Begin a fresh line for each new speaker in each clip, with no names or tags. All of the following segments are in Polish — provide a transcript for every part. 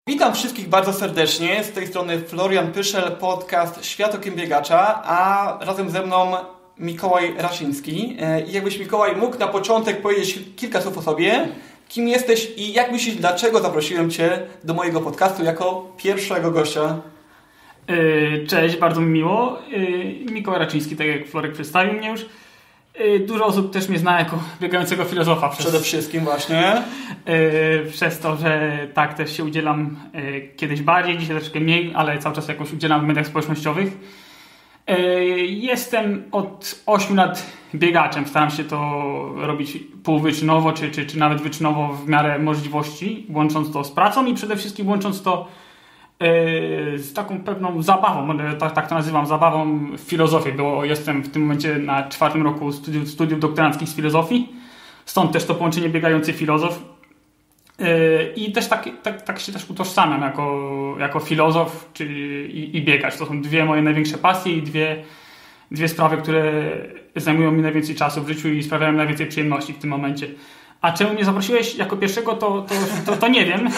Witam wszystkich bardzo serdecznie. Z tej strony Florian Pyszel, podcast Świat okiem biegacza, a razem ze mną Mikołaj Raczyński. I jakbyś, Mikołaj, mógł na początek powiedzieć kilka słów o sobie, kim jesteś i jak myślisz, dlaczego zaprosiłem Cię do mojego podcastu jako pierwszego gościa?
Cześć, bardzo mi miło. Mikołaj Raczyński, tak jak Florek przedstawił mnie już. Dużo osób też mnie zna jako biegającego filozofa.
Przede wszystkim właśnie.
Przez to, że tak też się udzielam kiedyś bardziej, dzisiaj troszkę mniej, ale cały czas jakoś udzielam w mediach społecznościowych. Jestem od 8 lat biegaczem. Staram się to robić półwyczynowo, czy nawet wyczynowo w miarę możliwości, łącząc to z pracą i przede wszystkim łącząc to z taką pewną zabawą, tak to nazywam, zabawą w filozofię, bo jestem w tym momencie na 4. roku studiów doktoranckich z filozofii, stąd też to połączenie biegający filozof i też tak się też utożsamiam jako filozof i biegacz. To są dwie moje największe pasje i dwie sprawy, które zajmują mi najwięcej czasu w życiu i sprawiają najwięcej przyjemności w tym momencie. A czemu mnie zaprosiłeś jako pierwszego, to nie wiem.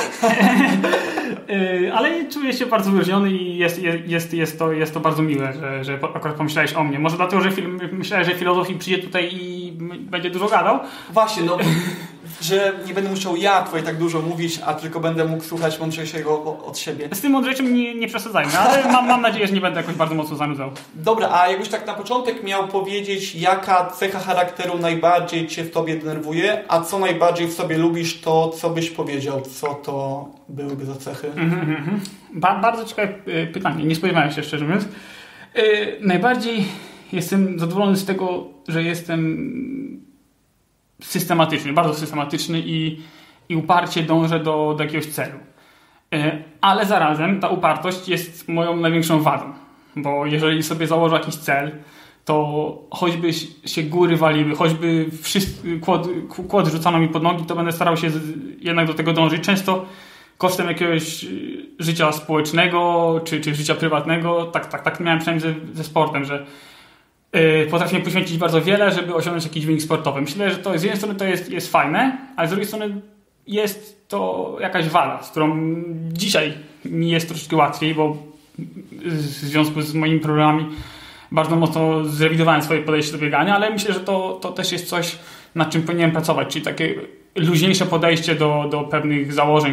Ale czuję się bardzo wyróżniony i jest to bardzo miłe, że akurat pomyślałeś o mnie. Może dlatego, że myślałeś, że filozof przyjdzie tutaj i będzie dużo gadał?
Właśnie, że nie będę musiał ja tutaj tak dużo mówić, a tylko będę mógł słuchać mądrzejszego od siebie.
Z tym mądrzejszym nie przesadzajmy, ale mam nadzieję, że nie będę jakoś bardzo mocno zanudzał.
Dobra, a jakbyś tak na początek miał powiedzieć, jaka cecha charakteru najbardziej Cię w Tobie denerwuje, a co najbardziej w sobie lubisz, to co byś powiedział? Co to byłyby za cechy?
Bardzo ciekawe pytanie, nie spodziewałem się, szczerze mówiąc. Najbardziej jestem zadowolony z tego, że jestem systematyczny, bardzo systematyczny i uparcie dążę do jakiegoś celu. Ale zarazem ta upartość jest moją największą wadą, bo jeżeli sobie założę jakiś cel, to choćby się góry waliły, choćby kłod rzucano mi pod nogi, to będę starał się jednak do tego dążyć. Często kosztem jakiegoś życia społecznego czy życia prywatnego. Tak miałem przynajmniej ze sportem, że potrafię poświęcić bardzo wiele, żeby osiągnąć jakiś wynik sportowy. Myślę, że to z jednej strony to jest fajne, ale z drugiej strony jest to jakaś wada, z którą dzisiaj mi jest troszeczkę łatwiej, bo w związku z moimi problemami bardzo mocno zrewidowałem swoje podejście do biegania, ale myślę, że to też jest coś, nad czym powinienem pracować, czyli takie luźniejsze podejście do pewnych założeń,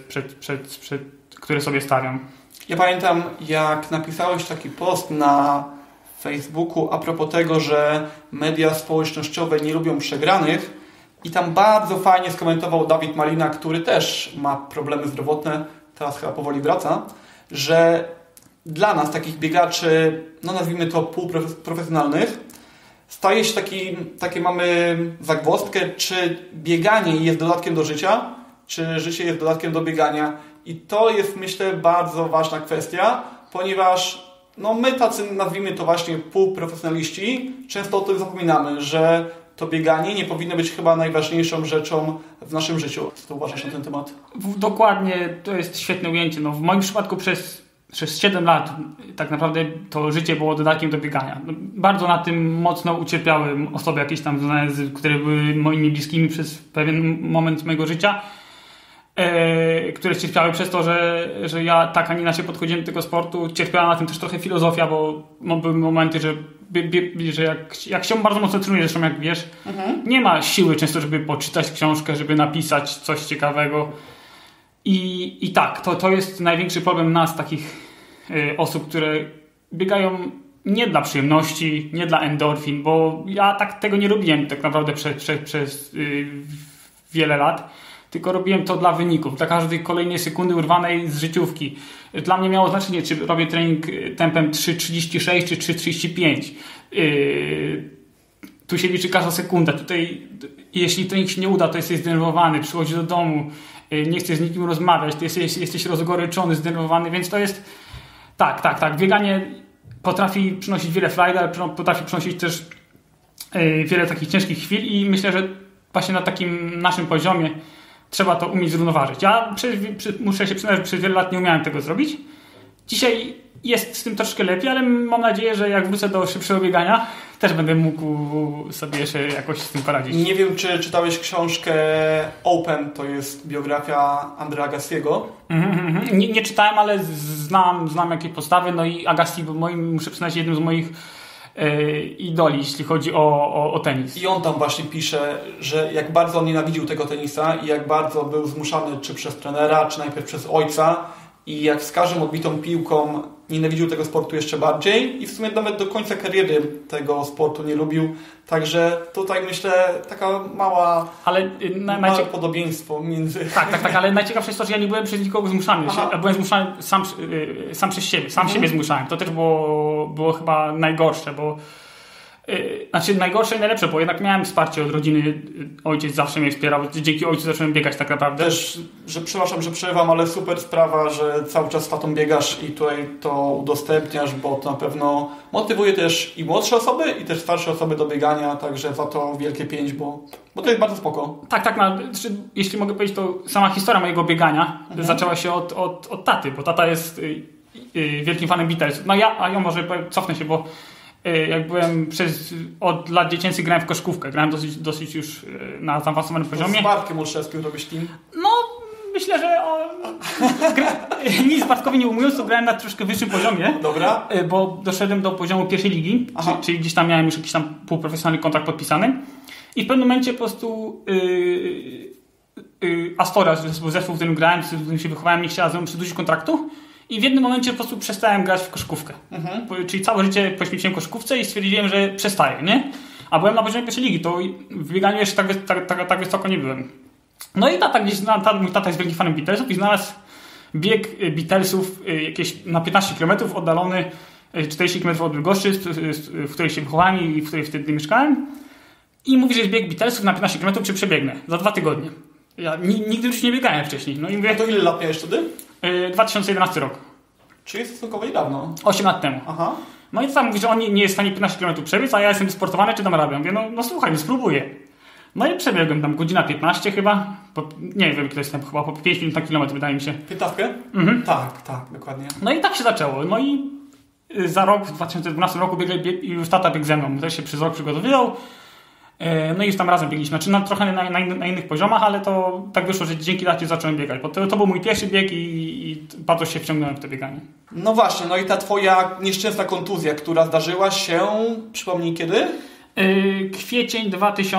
które sobie stawiam.
Ja pamiętam, jak napisałeś taki post na Facebooku a propos tego, że media społecznościowe nie lubią przegranych i tam bardzo fajnie skomentował Dawid Malina, który też ma problemy zdrowotne, teraz chyba powoli wraca, że dla nas, takich biegaczy, nazwijmy to półprofesjonalnych, staje się takie mamy zagwozdkę, czy bieganie jest dodatkiem do życia, czy życie jest dodatkiem do biegania. I to jest, myślę, bardzo ważna kwestia, ponieważ my tacy, nazwijmy to właśnie półprofesjonaliści, często o tym zapominamy, że to bieganie nie powinno być chyba najważniejszą rzeczą w naszym życiu. Co uważasz na ten temat?
Dokładnie, to jest świetne ujęcie. W moim przypadku przez 7 lat tak naprawdę to życie było dodatkiem do biegania. Bardzo na tym mocno ucierpiały osoby jakieś tam znane, które były moimi bliskimi przez pewien moment mojego życia, które cierpiały przez to, że ja tak, a nie inaczej podchodziłem do tego sportu. Cierpiała na tym też trochę filozofia, bo były momenty, że jak się bardzo mocno trenuje, zresztą jak wiesz, nie ma siły często, żeby poczytać książkę, żeby napisać coś ciekawego. I tak, to jest największy problem nas, takich osób, które biegają nie dla przyjemności, nie dla endorfin, bo ja tego nie robiłem tak naprawdę przez wiele lat, tylko robiłem to dla wyników, dla każdej kolejnej sekundy urwanej z życiówki. Dla mnie miało znaczenie, czy robię trening tempem 3,36 czy 3,35. Tu się liczy każda sekunda. Tutaj, jeśli trening się nie uda, to jesteś zdenerwowany, przychodzisz do domu, nie chcesz z nikim rozmawiać, ty jesteś rozgoryczony, zdenerwowany, więc to jest tak. Bieganie potrafi przynosić wiele frajdy, ale potrafi przynosić też wiele takich ciężkich chwil i myślę, że właśnie na takim naszym poziomie trzeba to umieć zrównoważyć. Ja muszę się przyznać, że przez wiele lat nie umiałem tego zrobić. Dzisiaj jest z tym troszkę lepiej, ale mam nadzieję, że jak wrócę do szybszego biegania, też będę mógł sobie jeszcze jakoś z tym poradzić.
Nie wiem, czy czytałeś książkę Open, to jest biografia Andrea Agassiego.
Nie czytałem, ale znam jakieś podstawy, no i Agassi był muszę przyznać, jednym z moich idoli, jeśli chodzi o tenis.
I on tam właśnie pisze, że jak bardzo on nienawidził tego tenisa i jak bardzo był zmuszany czy przez trenera, czy najpierw przez ojca i jak z każdą odbitą piłką nienawidził tego sportu jeszcze bardziej i w sumie nawet do końca kariery tego sportu nie lubił. Także tutaj myślę taka małe podobieństwo między...
Tak, ale najciekawsze jest to, że ja nie byłem przez nikogo zmuszany. Ja byłem zmuszany sam przez siebie. Sam siebie zmuszałem. To też było chyba najgorsze, bo najgorsze i najlepsze, bo jednak miałem wsparcie od rodziny. Ojciec zawsze mnie wspierał. Dzięki ojcu zacząłem biegać tak naprawdę.
Też, przepraszam, że przerywam, ale super sprawa, że cały czas z tatą biegasz i tutaj to udostępniasz, bo to na pewno motywuje też i młodsze osoby, i też starsze osoby do biegania, także za to wielkie pięć, bo to jest bardzo spoko.
Tak, jeśli mogę powiedzieć, to sama historia mojego biegania zaczęła się od taty, bo tata jest wielkim fanem Beatlesów. No ja może cofnę się, bo jak byłem od lat dziecięcych grałem w koszykówkę. Grałem dosyć już na zaawansowanym poziomie.
Z Bartkiem Olszewskim robisz team?
No, myślę, że nic Bartkowi nie umując, to grałem na troszkę wyższym poziomie.
Dobra.
Bo doszedłem do poziomu pierwszej ligi, czyli gdzieś tam miałem już jakiś tam półprofesjonalny kontrakt podpisany. I w pewnym momencie po prostu Astoria, zespół, w którym grałem, w którym się wychowałem, nie chciała ze mną przedłużyć kontraktu. I w jednym momencie po prostu przestałem grać w koszykówkę. Czyli całe życie poświęciłem koszykówce i stwierdziłem, że przestaję, nie? A byłem na poziomie pierwszej ligi, to w bieganiu jeszcze tak wysoko nie byłem. No i mój tata jest wielkim fanem Beatlesów i znalazł bieg Beatlesów jakieś na 15 km oddalony 40 km od Bydgoszczy, w której się wychowałem i w której wtedy mieszkałem. I mówi, że jest bieg Beatlesów na 15 km, czy przebiegnę za 2 tygodnie. Ja nigdy już nie biegałem wcześniej. No i mówię,
to ile lat miałeś wtedy?
2011 rok.
Czyli jest stosunkowo niedawno.
8 lat temu.
Aha.
No i tam mówi, że on nie jest w stanie 15 km przebiec, a ja jestem wysportowany, czy dam radę. Mówię, no słuchaj, spróbuję. No i przebiegłem tam godzina 15 chyba. Nie wiem, ile jest tam, chyba po 5 minut na kilometr, wydaje mi się.
15? Tak, dokładnie.
No i tak się zaczęło. No i za rok, w 2012 roku i już tata biegł ze mną. Też się przez rok przygotowywał. No i już tam razem biegliśmy. Znaczy trochę na innych poziomach, ale to tak wyszło, że dzięki tacie zacząłem biegać. Bo to był mój pierwszy bieg i bardzo się wciągnąłem w to bieganie. No
właśnie, no i ta twoja nieszczęsna kontuzja, która zdarzyła się, przypomnij kiedy?
Kwiecień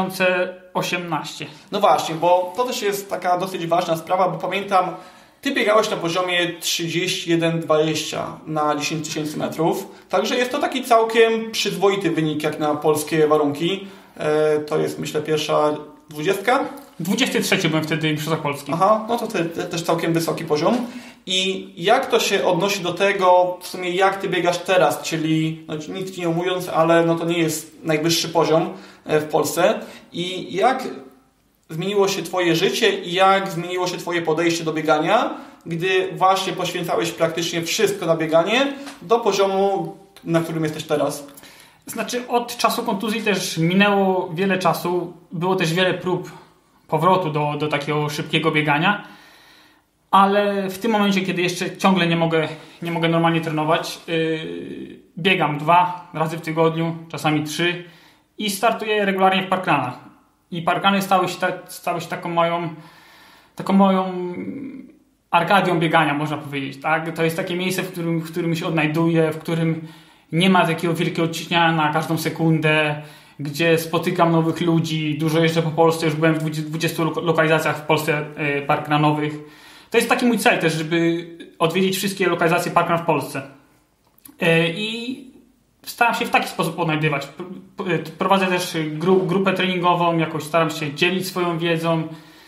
2018.
No właśnie, bo to też jest taka dosyć ważna sprawa, bo pamiętam, ty biegałeś na poziomie 31,20 na 10 000 metrów. Także jest to taki całkiem przyzwoity wynik jak na polskie warunki. To jest, myślę, pierwsza 20.
23 byłem wtedy w Mistrzostwach Polski.
Aha, no to też całkiem wysoki poziom. I jak to się odnosi do tego, w sumie jak ty biegasz teraz, czyli no, nic ci nie umując, ale no to nie jest najwyższy poziom w Polsce. I jak zmieniło się twoje życie i jak zmieniło się twoje podejście do biegania, gdy właśnie poświęcałeś praktycznie wszystko na bieganie do poziomu, na którym jesteś teraz?
Znaczy od czasu kontuzji też minęło wiele czasu. Było też wiele prób powrotu do takiego szybkiego biegania. Ale w tym momencie, kiedy jeszcze ciągle nie mogę normalnie trenować, biegam 2 razy w tygodniu, czasami 3 i startuję regularnie w parkranach. I parkrany stały się taką moją arkadią biegania, można powiedzieć. Tak? To jest takie miejsce, w którym się odnajduję, w którym nie ma takiego wielkiego odciśniania na każdą sekundę, gdzie spotykam nowych ludzi, dużo jeżdżę po Polsce, już byłem w 20 lokalizacjach w Polsce parkranowych. To jest taki mój cel też, żeby odwiedzić wszystkie lokalizacje parkran w Polsce. I staram się w taki sposób odnajdywać. Prowadzę też grupę treningową, jakoś staram się dzielić swoją wiedzą.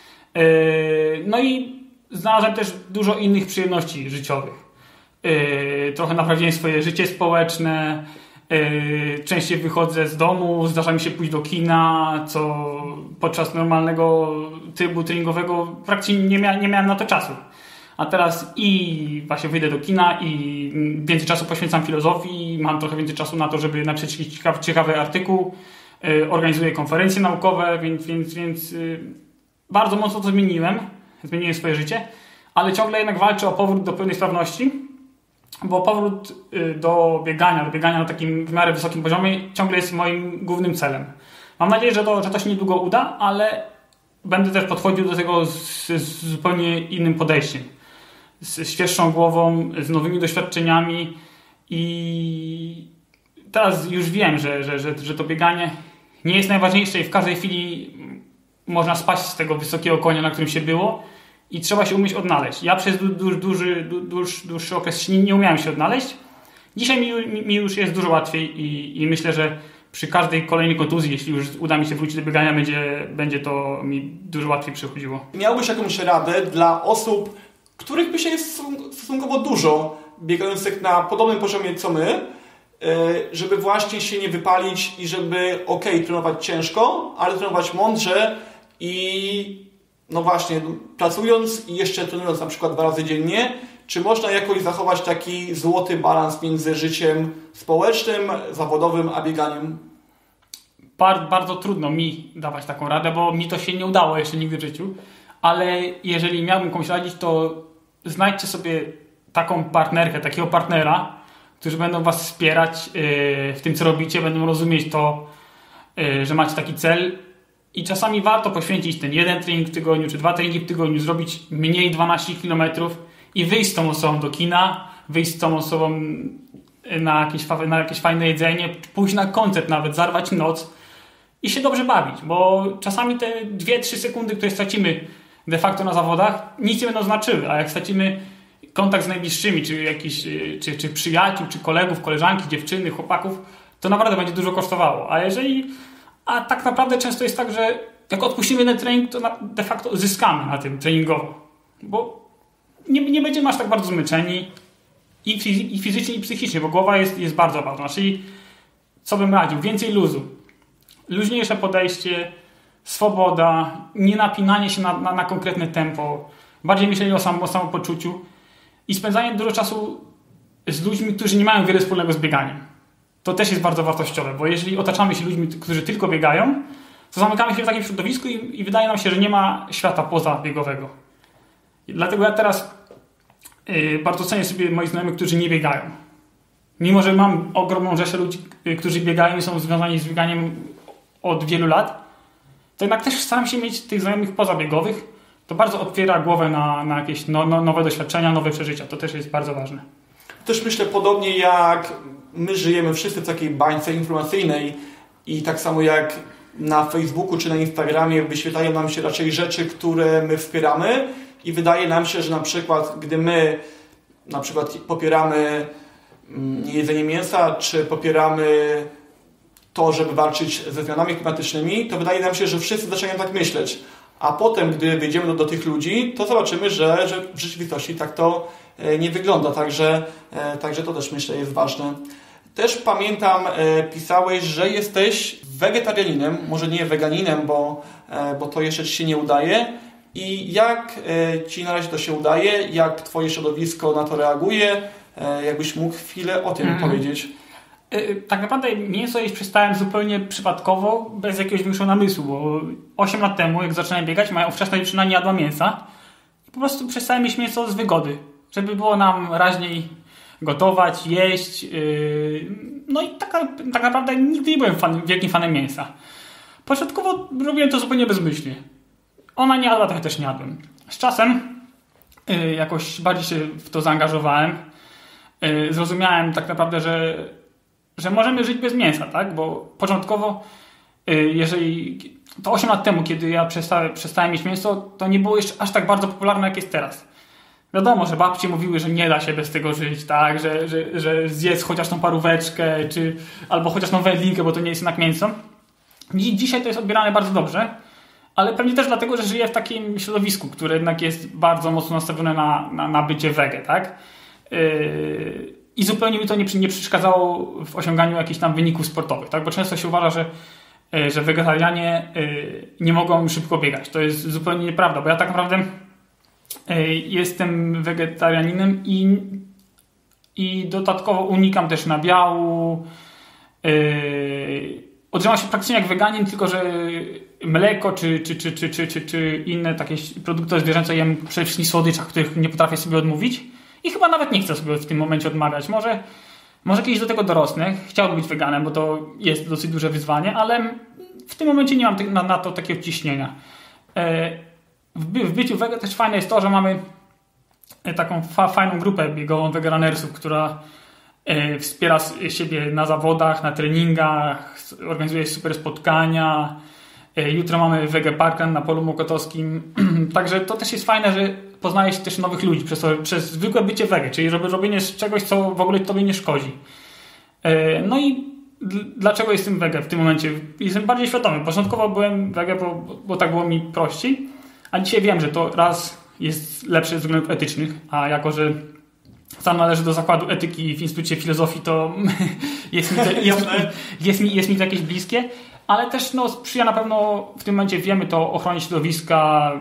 No i znalazłem też dużo innych przyjemności życiowych. Trochę naprawiłem swoje życie społeczne. Częściej wychodzę z domu, zdarza mi się pójść do kina, co podczas normalnego trybu treningowego praktycznie nie miałem na to czasu. A teraz i właśnie wyjdę do kina i więcej czasu poświęcam filozofii, mam trochę więcej czasu na to, żeby napisać ciekawy artykuł, organizuję konferencje naukowe, więc bardzo mocno to zmieniłem swoje życie, ale ciągle jednak walczę o powrót do pełnej sprawności. bo powrót do biegania na takim w miarę wysokim poziomie ciągle jest moim głównym celem. Mam nadzieję, że to się niedługo uda, ale będę też podchodził do tego z zupełnie innym podejściem. Z świeższą głową, z nowymi doświadczeniami i teraz już wiem, że to bieganie nie jest najważniejsze i w każdej chwili można spaść z tego wysokiego konia, na którym się było i trzeba się umieć odnaleźć. Ja przez dłuższy okres nie umiałem się odnaleźć. Dzisiaj mi już jest dużo łatwiej i myślę, że przy każdej kolejnej kontuzji, jeśli już uda mi się wrócić do biegania, będzie to mi dużo łatwiej przychodziło.
Miałbyś jakąś radę dla osób, których myślę jest stosunkowo dużo, biegających na podobnym poziomie co my, żeby właśnie się nie wypalić i żeby trenować ciężko, ale trenować mądrze i no właśnie pracując i jeszcze trenując na przykład 2 razy dziennie, czy można jakoś zachować taki złoty balans między życiem społecznym, zawodowym, a bieganiem?
Bardzo trudno mi dawać taką radę, bo mi to się nie udało jeszcze nigdy w życiu, ale jeżeli miałbym komuś radzić, to znajdźcie sobie taką partnerkę, takiego partnera, którzy będą was wspierać w tym, co robicie, będą rozumieć to, że macie taki cel i czasami warto poświęcić ten 1 trening w tygodniu, czy 2 treningi w tygodniu, zrobić mniej 12 km i wyjść z tą osobą do kina, wyjść z tą osobą na jakieś fajne jedzenie, pójść na koncert nawet, zarwać noc i się dobrze bawić, bo czasami te 2-3 sekundy, które stracimy de facto na zawodach, nic nie będą znaczyły, a jak stracimy kontakt z najbliższymi, czy przyjaciół, czy kolegów, koleżanki, dziewczyny, chłopaków, to naprawdę będzie dużo kosztowało. A tak naprawdę często jest tak, że jak odpuścimy jeden trening, to de facto zyskamy na tym treningowo. Bo nie będziemy aż tak bardzo zmęczeni i fizycznie, i psychicznie, bo głowa jest bardzo ważna. Czyli co bym radził? Więcej luzu. Luźniejsze podejście, swoboda, nie napinanie się na konkretne tempo, bardziej myślenie o samopoczuciu i spędzanie dużo czasu z ludźmi, którzy nie mają wiele wspólnego z bieganiem. To też jest bardzo wartościowe, bo jeżeli otaczamy się ludźmi, którzy tylko biegają, to zamykamy się w takim środowisku i wydaje nam się, że nie ma świata pozabiegowego. I dlatego ja teraz bardzo cenię sobie moich znajomych, którzy nie biegają. Mimo że mam ogromną rzeszę ludzi, którzy biegają i są związani z bieganiem od wielu lat, to jednak też staram się mieć tych znajomych pozabiegowych. To bardzo otwiera głowę na jakieś nowe doświadczenia, nowe przeżycia. To też jest bardzo ważne.
Też myślę podobnie jak my żyjemy wszyscy w takiej bańce informacyjnej i tak samo jak na Facebooku czy na Instagramie wyświetlają nam się raczej rzeczy, które my wspieramy i wydaje nam się, że na przykład gdy my na przykład popieramy jedzenie mięsa, czy popieramy to, żeby walczyć ze zmianami klimatycznymi, to wydaje nam się, że wszyscy zaczynają tak myśleć. A potem, gdy wyjdziemy do tych ludzi, to zobaczymy, że w rzeczywistości tak to nie wygląda. Także to też myślę jest ważne. Też pamiętam, pisałeś, że jesteś wegetarianinem, może nie weganinem, bo to jeszcze Ci się nie udaje. I jak Ci na razie to się udaje? Jak Twoje środowisko na to reaguje? Jakbyś mógł chwilę o tym powiedzieć?
Tak naprawdę mięso jeść przestałem zupełnie przypadkowo, bez jakiegoś większego namysłu, bo 8 lat temu, jak zaczynałem biegać, moja ówczesna dziewczyna nie jadła mięsa i po prostu przestałem jeść mięso z wygody, żeby było nam raźniej gotować, jeść. No i tak naprawdę nigdy nie byłem wielkim fanem mięsa. Początkowo robiłem to zupełnie bezmyślnie. Ona nie jadła, trochę też nie jadłem. Z czasem jakoś bardziej się w to zaangażowałem. Zrozumiałem tak naprawdę, że możemy żyć bez mięsa, tak? Bo początkowo, jeżeli to 8 lat temu, kiedy ja przestałem jeść mięso, to nie było jeszcze aż tak bardzo popularne, jak jest teraz. Wiadomo, że babcie mówiły, że nie da się bez tego żyć, tak? Że zjedz chociaż tą paróweczkę, albo chociaż tą wędlinkę, bo to nie jest jednak mięso. Dzisiaj to jest odbierane bardzo dobrze, ale pewnie też dlatego, że żyję w takim środowisku, które jednak jest bardzo mocno nastawione na bycie wege, tak? I zupełnie mi to nie przeszkadzało w osiąganiu jakichś tam wyników sportowych, tak? Bo często się uważa, że wegetarianie nie mogą szybko biegać. To jest zupełnie nieprawda, bo ja tak naprawdę jestem wegetarianinem i dodatkowo unikam też nabiału. Odżywam się praktycznie jak weganin, tylko że mleko czy inne takie produkty zwierzęce jem przede wszystkim w słodyczach, których nie potrafię sobie odmówić. I chyba nawet nie chcę sobie w tym momencie odmawiać. Może kiedyś do tego dorosnę. Chciałbym być weganem, bo to jest dosyć duże wyzwanie, ale w tym momencie nie mam na to takiego ciśnienia. W byciu wege też fajne jest to, że mamy taką fajną grupę biegową weganersów, która wspiera siebie na zawodach, na treningach, organizuje super spotkania. Jutro mamy Wege Parkrun na polu mokotowskim. Także to też jest fajne, że poznaje się też nowych ludzi przez zwykłe bycie wege, czyli robienie czegoś, co w ogóle tobie nie szkodzi. No i dlaczego jestem wege w tym momencie? Jestem bardziej świadomy. Początkowo byłem wege, bo tak było mi prościej, a dzisiaj wiem, że to raz jest lepsze ze względów etycznych, a jako, że sam należy do zakładu etyki w Instytucie Filozofii, to jest mi to jakieś bliskie, ale też sprzyja na pewno, w tym momencie wiemy to, ochronie środowiska,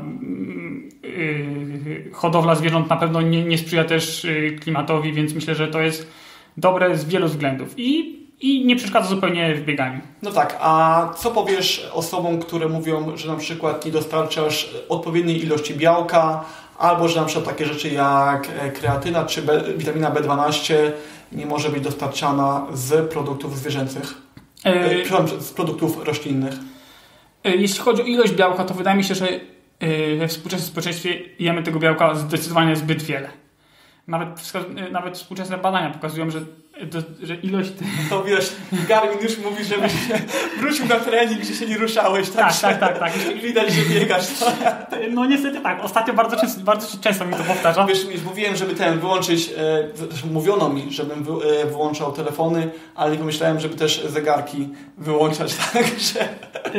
hodowla zwierząt na pewno nie sprzyja też klimatowi, więc myślę, że to jest dobre z wielu względów i nie przeszkadza zupełnie w bieganiu.
No tak, a co powiesz osobom, które mówią, że na przykład nie dostarczasz odpowiedniej ilości białka, albo że na przykład takie rzeczy jak kreatyna czy witamina B12 nie może być dostarczana z produktów zwierzęcych, z produktów roślinnych?
Jeśli chodzi o ilość białka, to wydaje mi się, że we współczesnym społeczeństwie jemy tego białka zdecydowanie zbyt wiele. Nawet współczesne badania pokazują, że ilość...
To wiesz, Garmin już mówi, żebyś wrócił na trening, gdzie się nie ruszałeś.
Tak.
Widać, że biegasz.
No niestety tak. Ostatnio bardzo często mi to powtarza.
Wiesz, mówiłem, żeby wyłączyć... Mówiono mi, żebym wyłączał telefony, ale nie pomyślałem, żeby też zegarki wyłączać. Także...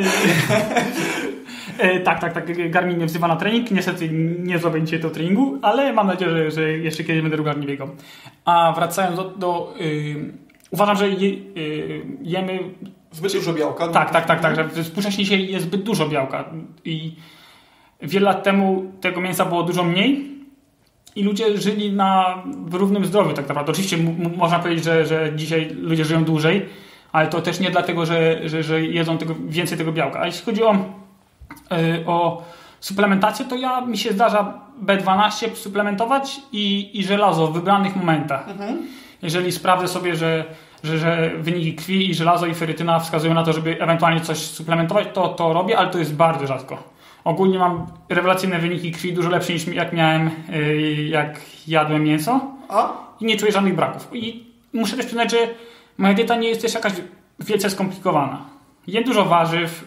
Tak. Garmin mnie wzywa na trening. Niestety nie zrobię dzisiaj tego treningu, ale mam nadzieję, że jeszcze kiedyś będę regularnie biegał. A wracając uważam, że jemy
zbyt dużo białka.
Tak, że współcześnie dzisiaj jest zbyt dużo białka i wiele lat temu tego mięsa było dużo mniej i ludzie żyli w równym zdrowiu tak naprawdę. Oczywiście można powiedzieć, że dzisiaj ludzie żyją dłużej, ale to też nie dlatego, że jedzą więcej tego białka. A jeśli chodzi o suplementację, to mi się zdarza B12 suplementować i żelazo w wybranych momentach. Jeżeli sprawdzę sobie, że wyniki krwi i żelazo i ferytyna wskazują na to, żeby ewentualnie coś suplementować, to robię, ale to jest bardzo rzadko. Ogólnie mam rewelacyjne wyniki krwi, dużo lepsze niż jak miałem, jak jadłem mięso i nie czuję żadnych braków. I muszę też przyznać, że moja dieta nie jest też jakaś wielce skomplikowana. Jem dużo warzyw,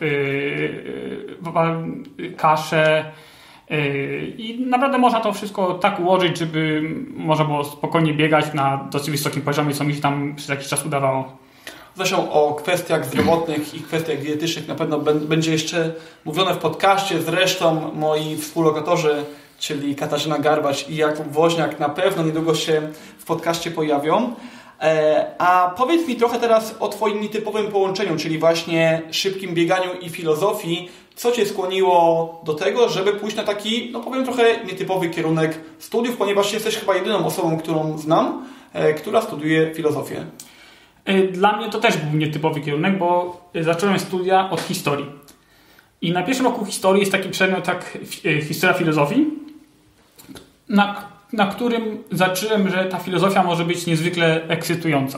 kaszę i naprawdę można to wszystko tak ułożyć, żeby można było spokojnie biegać na dosyć wysokim poziomie, co mi się tam przez jakiś czas udawało.
Zresztą o kwestiach zdrowotnych i kwestiach dietetycznych na pewno będzie jeszcze mówione w podcaście. Zresztą moi współlokatorzy, czyli Katarzyna Garbacz i Jakub Woźniak, na pewno niedługo się w podcaście pojawią. A powiedz mi trochę teraz o Twoim nietypowym połączeniu, czyli właśnie szybkim bieganiu i filozofii. Co Cię skłoniło do tego, żeby pójść na taki, powiem trochę nietypowy kierunek studiów, ponieważ jesteś chyba jedyną osobą, którą znam, która studiuje filozofię.
Dla mnie to też był nietypowy kierunek, bo zacząłem studia od historii. I na pierwszym roku historii jest taki przedmiot jak historia filozofii, na którym zacząłem, że ta filozofia może być niezwykle ekscytująca.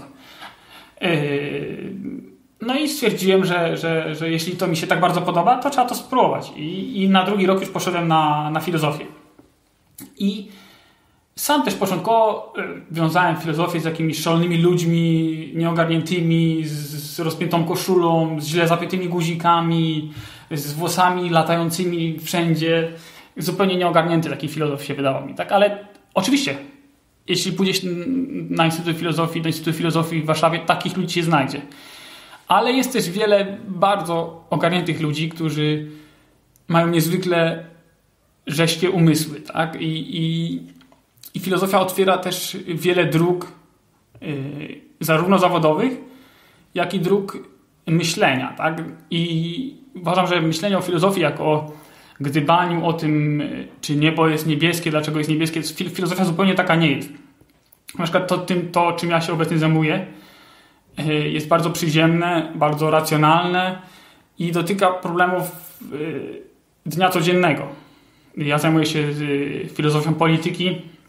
No i stwierdziłem, że jeśli to mi się tak bardzo podoba, to trzeba to spróbować. I na drugi rok już poszedłem na filozofię. I sam też początkowo wiązałem filozofię z jakimiś szalonymi ludźmi, nieogarniętymi, z rozpiętą koszulą, z źle zapiętymi guzikami, z włosami latającymi wszędzie. Zupełnie nieogarnięty taki filozof się wydawał mi, tak? Ale oczywiście, jeśli pójdziesz do Instytutu Filozofii w Warszawie, takich ludzi się znajdzie. Ale jest też wiele bardzo ogarniętych ludzi, którzy mają niezwykle rześkie umysły, tak? I filozofia otwiera też wiele dróg, zarówno zawodowych, jak i dróg myślenia, tak? I uważam, że myślenie o filozofii jako o gdybaniu o tym, czy niebo jest niebieskie, dlaczego jest niebieskie, filozofia zupełnie taka nie jest. Na przykład to czym ja się obecnie zajmuję, jest bardzo przyziemne, bardzo racjonalne i dotyka problemów dnia codziennego. Ja zajmuję się filozofią polityki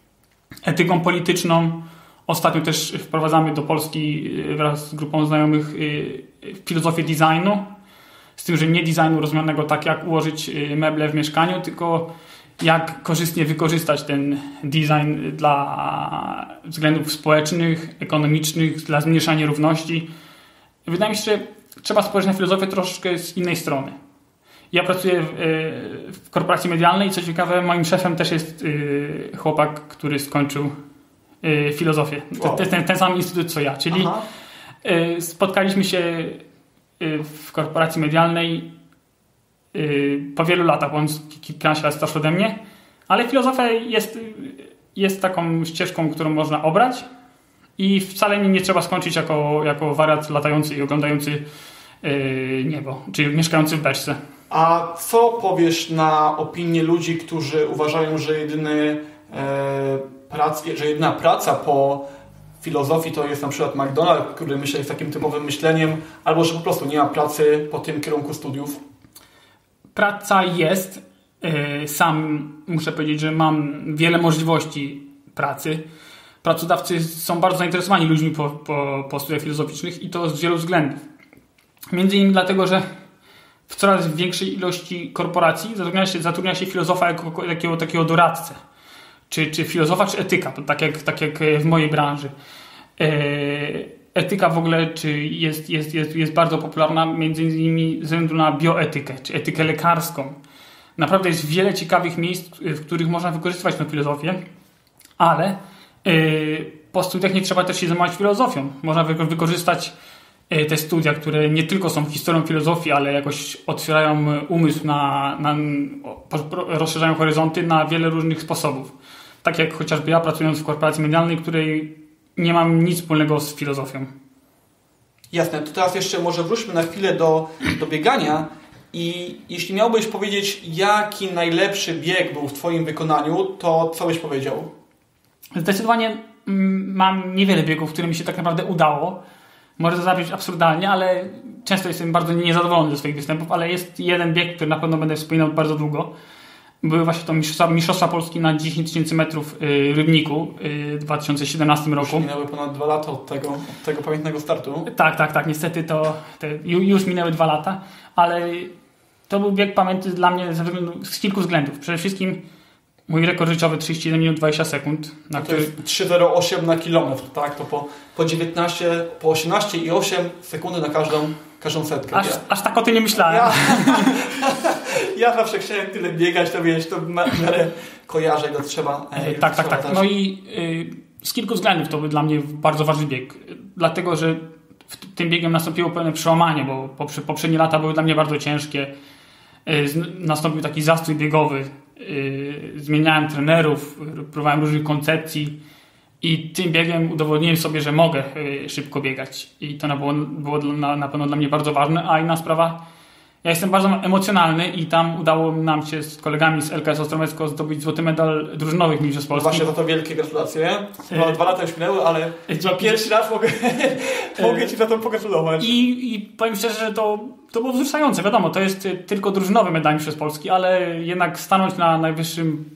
etyką polityczną. Ostatnio też wprowadzamy do Polski wraz z grupą znajomych filozofię designu. Z tym, że nie designu rozumianego tak, jak ułożyć meble w mieszkaniu, tylko jak korzystnie wykorzystać ten design dla względów społecznych, ekonomicznych, dla zmniejszania nierówności. Wydaje mi się, że trzeba spojrzeć na filozofię troszkę z innej strony. Ja pracuję w korporacji medialnej i co ciekawe, moim szefem też jest chłopak, który skończył filozofię.
Wow.
Ten sam instytut co ja, czyli spotkaliśmy się w korporacji medialnej po wielu latach, bo on jest kilkanaście lat starszy ode mnie, ale filozofia jest taką ścieżką, którą można obrać i wcale nie trzeba skończyć jako wariat latający i oglądający niebo, czy mieszkający w beczce.
A co powiesz na opinię ludzi, którzy uważają, że jedyna praca po filozofii to jest na przykład McDonald's, który myślę jest takim typowym myśleniem, albo że po prostu nie ma pracy po tym kierunku studiów?
Praca jest. Sam muszę powiedzieć, że mam wiele możliwości pracy. Pracodawcy są bardzo zainteresowani ludźmi po studiach filozoficznych i to z wielu względów. Między innymi dlatego, że w coraz większej ilości korporacji zatrudnia się filozofa jako takiego doradcę. Czy filozofa, czy etyka, tak jak w mojej branży. Etyka w ogóle jest bardzo popularna, między innymi ze względu na bioetykę, czy etykę lekarską. Naprawdę jest wiele ciekawych miejsc, w których można wykorzystywać tę filozofię, ale po studiach nie trzeba też się zajmować filozofią. Można wykorzystać te studia, które nie tylko są historią filozofii, ale jakoś otwierają umysł, rozszerzają horyzonty na wiele różnych sposobów. Tak jak chociażby ja, pracując w korporacji medialnej, której nie mam nic wspólnego z filozofią.
Jasne, to teraz jeszcze może wróćmy na chwilę do biegania i jeśli miałbyś powiedzieć, jaki najlepszy bieg był w Twoim wykonaniu, to co byś powiedział?
Zdecydowanie mam niewiele biegów, które mi się tak naprawdę udało. Może to zabrzmieć absurdalnie, ale często jestem bardzo niezadowolony ze swoich występów, ale jest jeden bieg, który na pewno będę wspominał bardzo długo. Były właśnie to mistrzostwa Polski na 10 000 metrów Rybniku w 2017 roku.
Minęły ponad 2 lata od tego pamiętnego startu.
Tak. Niestety już minęły 2 lata, ale to był bieg pamiętny dla mnie z kilku względów. Przede wszystkim mój rekord życiowy 31 minut 20 sekund.
To jest 3,08 na kilometr, tak? To po 18,8 sekundy na każdą setkę.
Aż tak o tym nie myślałem.
Ja zawsze chciałem tyle biegać, to wiesz, to w miarę kojarzę, to trzeba.
Tak. No i z kilku względów to był dla mnie bardzo ważny bieg. Dlatego, że tym biegiem nastąpiło pewne przełamanie, bo poprzednie lata były dla mnie bardzo ciężkie. Nastąpił taki zastój biegowy. Zmieniałem trenerów, próbowałem różnych koncepcji i tym biegiem udowodniłem sobie, że mogę szybko biegać. I to było na pewno dla mnie bardzo ważne. A inna sprawa, ja jestem bardzo emocjonalny i tam udało nam się z kolegami z LKS Ostromecko zdobyć złoty medal drużynowych mistrzostw Polski.
Właśnie za to wielkie gratulacje. 2 lata już minęły, ale pierwszy raz mogę Ci za to pogratulować.
I powiem szczerze, że to było wzruszające. Wiadomo, to jest tylko drużynowy medal mistrzostw Polski, ale jednak stanąć na najwyższym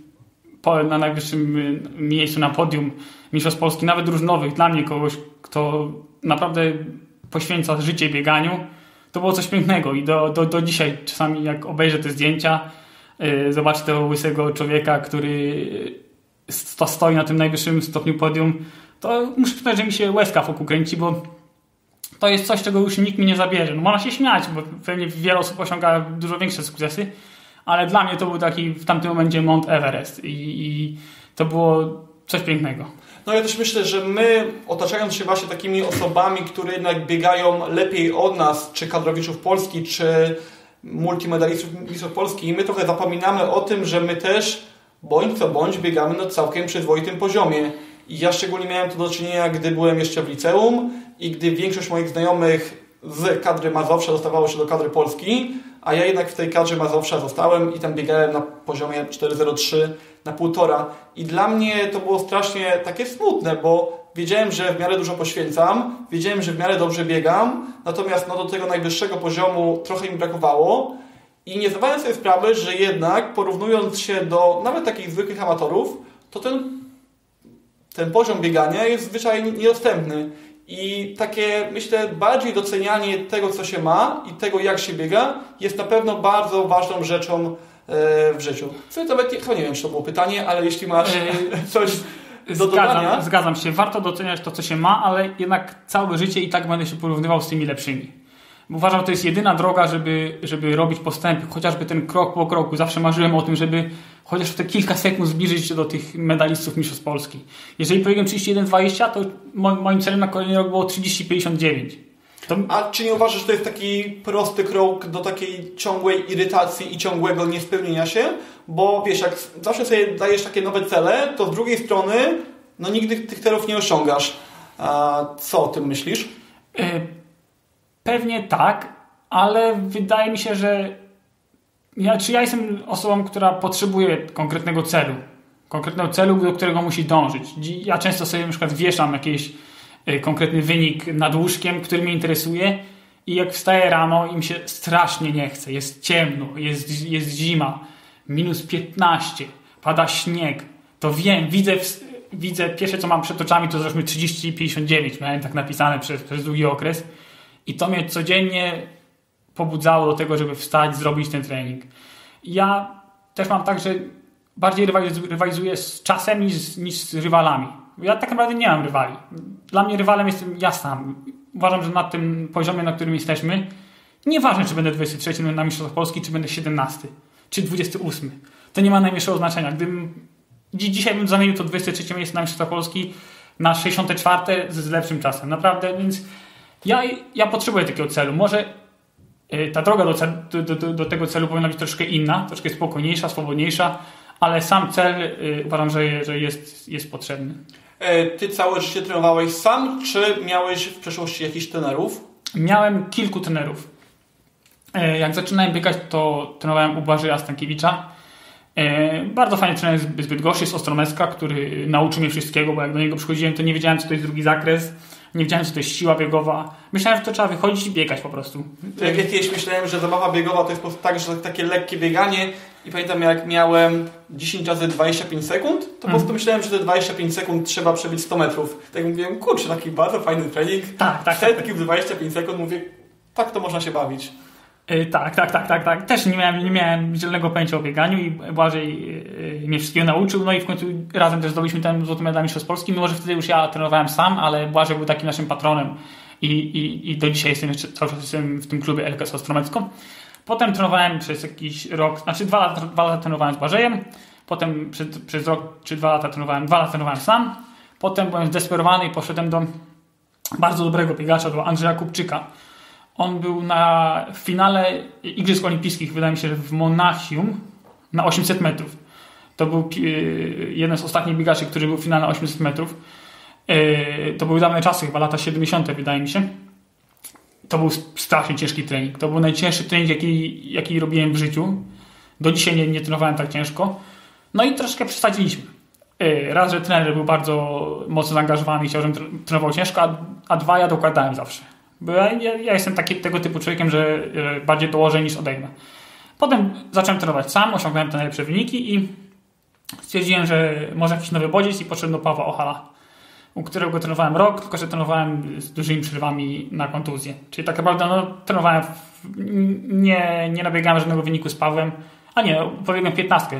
miejscu na podium mistrzostw Polski, nawet drużynowych, dla mnie kogoś, kto naprawdę poświęca życie bieganiu, to było coś pięknego i do dzisiaj czasami jak obejrzę te zdjęcia, zobaczę tego łysego człowieka, który stoi na tym najwyższym stopniu podium, to muszę przyznać, że mi się łezka wokół kręci, bo to jest coś, czego już nikt mi nie zabierze. No, można się śmiać, bo pewnie wiele osób osiąga dużo większe sukcesy, ale dla mnie to był taki w tamtym momencie Mount Everest i to było coś pięknego.
No ja też myślę, że my, otaczając się właśnie takimi osobami, które jednak biegają lepiej od nas, czy kadrowiczów Polski, czy multimedalistów Polski, my trochę zapominamy o tym, że my też bądź co bądź biegamy na całkiem przyzwoitym poziomie. I ja szczególnie miałem to do czynienia, gdy byłem jeszcze w liceum i gdy większość moich znajomych z kadry Mazowsza dostawało się do kadry Polski, a ja jednak w tej kadrze Mazowsza zostałem i tam biegałem na poziomie 4,03 na 1,5. I dla mnie to było strasznie takie smutne, bo wiedziałem, że w miarę dużo poświęcam, wiedziałem, że w miarę dobrze biegam, natomiast do tego najwyższego poziomu trochę mi brakowało i nie zdawałem sobie sprawy, że jednak porównując się do nawet takich zwykłych amatorów, to ten ten poziom biegania jest zwyczajnie niedostępny. I takie, myślę, bardziej docenianie tego, co się ma i tego, jak się biega, jest na pewno bardzo ważną rzeczą w życiu. Co nawet nie wiem, czy to było pytanie, ale jeśli masz coś do dodania...
Zgadzam się. Warto doceniać to, co się ma, ale jednak całe życie i tak będę się porównywał z tymi lepszymi. Uważam, że to jest jedyna droga, żeby robić postępy, chociażby ten krok po kroku. Zawsze marzyłem o tym, żeby chociaż w te kilka sekund zbliżyć się do tych medalistów mistrzostw Polski. Jeżeli pobiegłem 31,20, to moim celem na kolejny rok było 30,59.
A czy nie uważasz, że to jest taki prosty krok do takiej ciągłej irytacji i ciągłego niespełnienia się? Bo wiesz, jak zawsze sobie dajesz takie nowe cele, to z drugiej strony nigdy tych celów nie osiągasz. A co o tym myślisz?
Pewnie tak, ale wydaje mi się, że ja jestem osobą, która potrzebuje konkretnego celu, do którego musi dążyć. Ja często sobie na przykład wieszam jakiś konkretny wynik nad łóżkiem, który mnie interesuje i jak wstaję rano i mi się strasznie nie chce, jest ciemno, jest zima, -15, pada śnieg, to wiem, widzę pierwsze co mam przed oczami to załóżmy 30,59, miałem tak napisane przez długi okres i to mnie codziennie pobudzało do tego, żeby wstać, zrobić ten trening. Ja też mam tak, że bardziej rywalizuję z czasem niż z rywalami. Ja tak naprawdę nie mam rywali. Dla mnie rywalem jestem ja sam. Uważam, że na tym poziomie, na którym jesteśmy, nieważne czy będę 23 na Mistrzostwach Polski, czy będę 17, czy 28. To nie ma najmniejszego znaczenia. Gdybym dzisiaj bym zamienił to 23 miejsce na Mistrzostwach Polski na 64 z lepszym czasem. Naprawdę, więc ja potrzebuję takiego celu. Może ta droga do tego celu powinna być troszkę inna, troszkę spokojniejsza, swobodniejsza, ale sam cel uważam, że jest potrzebny.
Ty całe życie trenowałeś sam, czy miałeś w przeszłości jakichś trenerów?
Miałem kilku trenerów. Jak zaczynałem biegać, to trenowałem u Błażeja Stankiewicza. Bardzo fajny trener z Bydgoszczy, z Ostromecka, który nauczył mnie wszystkiego, bo jak do niego przychodziłem, to nie wiedziałem, co to jest drugi zakres. Nie wiedziałem, co to jest siła biegowa. Myślałem, że to trzeba wychodzić i biegać po prostu.
Jak kiedyś myślałem, że zabawa biegowa to jest po prostu tak, że takie lekkie bieganie i pamiętam jak miałem 10 razy 25 sekund, to po prostu myślałem, że te 25 sekund trzeba przebić 100 metrów. Tak mówiłem, kurczę, taki bardzo fajny trening.
Tak.
Setki w 25 sekund, mówię, tak to można się bawić.
Tak. Też nie miałem zielonego pojęcia o bieganiu i Błażej mnie wszystkiego nauczył. No i w końcu razem też zdobyliśmy ten złoty medal mistrzostw Polski. Mimo że wtedy już ja trenowałem sam, ale Błażej był takim naszym patronem i do dzisiaj jestem jeszcze cały czas jestem w tym klubie LKS Ostromecko. Potem trenowałem przez jakiś rok, znaczy 2 lata trenowałem z Błażejem. Potem przez rok czy 2 lata trenowałem sam. Potem byłem zdesperowany i poszedłem do bardzo dobrego biegacza, do Andrzeja Kupczyka. On był w finale Igrzysk Olimpijskich, wydaje mi się, że w Monachium na 800 metrów. To był jeden z ostatnich biegaczy, który był w finale na 800 metrów. To były dawne czasy, chyba lata 70. wydaje mi się. To był strasznie ciężki trening. To był najcięższy trening, jaki robiłem w życiu. Do dzisiaj nie trenowałem tak ciężko. No i troszkę przesadziliśmy. Raz, że trener był bardzo mocno zaangażowany i chciał, żebym trenował ciężko, a 2 ja dokładałem zawsze. Bo ja jestem tego typu człowiekiem, że bardziej dołożę niż odejmę. Potem zacząłem trenować sam, osiągnąłem te najlepsze wyniki i stwierdziłem, że może jakiś nowy bodziec i poszedłem do Pawła Ochala, u którego trenowałem rok, tylko że trenowałem z dużymi przerwami na kontuzję. Czyli tak naprawdę trenowałem, nie nabiegałem żadnego wyniku z Pawłem, a nie, pobiegłem 15,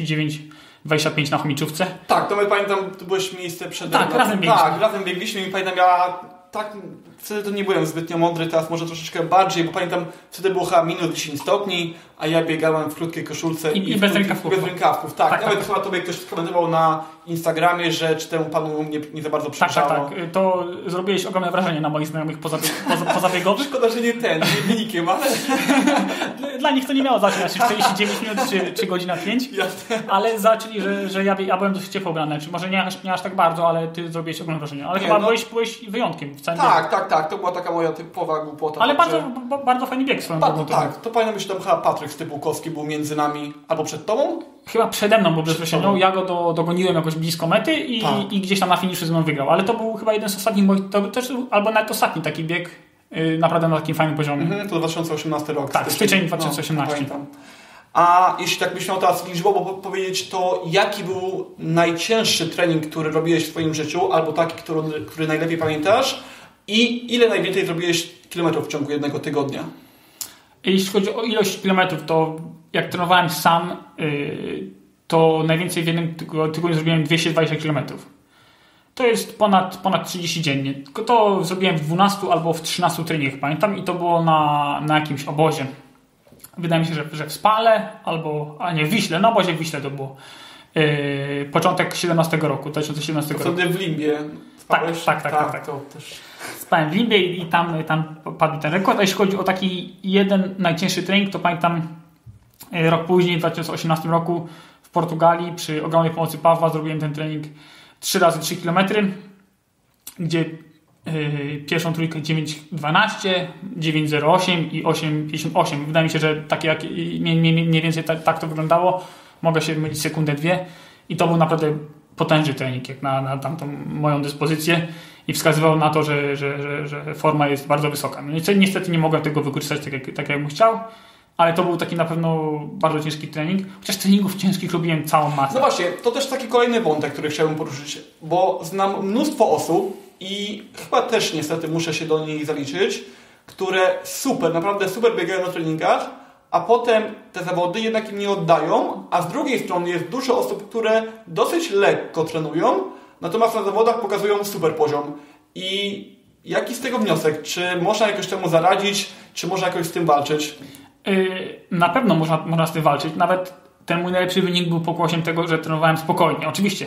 49,25 na chomiczówce.
Tak, to my pamiętam, to byłeś miejsce przed...
Tak, razem biegliśmy.
Tak, razem biegliśmy i pamiętam, ja tak, wtedy to nie byłem zbytnio mądry, teraz może troszeczkę bardziej, bo pamiętam, wtedy było chyba minus 10 stopni, a ja biegałem w krótkiej koszulce
i bez rękawków.
Bez rękawków, tak. Nawet chyba tobie ktoś skomentował na Instagramie, że czy temu panu nie za bardzo przyjrzało.
Tak. To zrobiłeś ogromne wrażenie na moich znajomych pozabiegowych.
Szkoda, że nie wynikiem, ale...
Dla nich to nie miało znaczenia, czy 49 minut, czy godzina 5. Ale zaczęli, że ja byłem dosyć ciepło ubrany. Czy może nie aż tak bardzo, ale ty zrobiłeś ogromne wrażenie. Ale chyba byłeś wyjątkiem w całym biegu.
Tak. To była taka moja typowa głupota.
Ale bardzo fajny bieg swoją drogą.
Tak, to pamiętam, że tam chyba Patryk Stypułkowski był między nami albo przed tobą?
Chyba przede mną, bo bezpośrednio ja go dogoniłem jakoś blisko mety i gdzieś tam na finiszu z mną wygrał. Ale to był chyba jeden z ostatnich moich, to też, albo nawet ostatni taki bieg naprawdę na takim fajnym poziomie.
To 2018 rok.
Tak, styczeń 2018.
Pamiętam. A jeśli tak byś miał teraz liczbowo powiedzieć, to jaki był najcięższy trening, który robiłeś w swoim życiu, albo taki, który najlepiej pamiętasz i ile najwięcej zrobiłeś kilometrów w ciągu jednego tygodnia?
Jeśli chodzi o ilość kilometrów, to jak trenowałem sam, to najwięcej w jednym tygodniu zrobiłem 220 kilometrów. To jest ponad 30 dziennie. Tylko to zrobiłem w 12 albo w 13 treningach, pamiętam, i to było na jakimś obozie. Wydaje mi się, że w Spale w Wiśle, na obozie w Wiśle to było. Początek 2017 roku.
Wtedy w Limbie spałeś?
Tak.
To też...
Spałem w Limbie i tam padł ten rekord. A jeśli chodzi o taki jeden najcięższy trening, to pamiętam rok później, w 2018 roku w Portugalii przy ogromnej pomocy Pawła zrobiłem ten trening 3 razy 3 km, gdzie pierwszą trójkę 9,12, 9,08 i 8,58. Wydaje mi się, że takie jak mniej więcej tak to wyglądało. Mogę się mylić sekundę, dwie. I to był naprawdę potężny trening, jak na tamtą moją dyspozycję. I wskazywał na to, że forma jest bardzo wysoka. No niestety nie mogłem tego wykorzystać tak jakbym chciał. Ale to był taki na pewno bardzo ciężki trening. Chociaż treningów ciężkich robiłem całą masę.
No właśnie, to też taki kolejny wątek, który chciałbym poruszyć. Bo znam mnóstwo osób i chyba też niestety muszę się do nich zaliczyć, które naprawdę super biegają na treningach, a potem te zawody jednak im nie oddają, a z drugiej strony jest dużo osób, które dosyć lekko trenują, natomiast na zawodach pokazują super poziom. I jaki z tego wniosek? Czy można jakoś temu zaradzić? Czy można jakoś z tym walczyć?
Na pewno można z tym walczyć. Nawet ten mój najlepszy wynik był pokłosiem tego, że trenowałem spokojnie. Oczywiście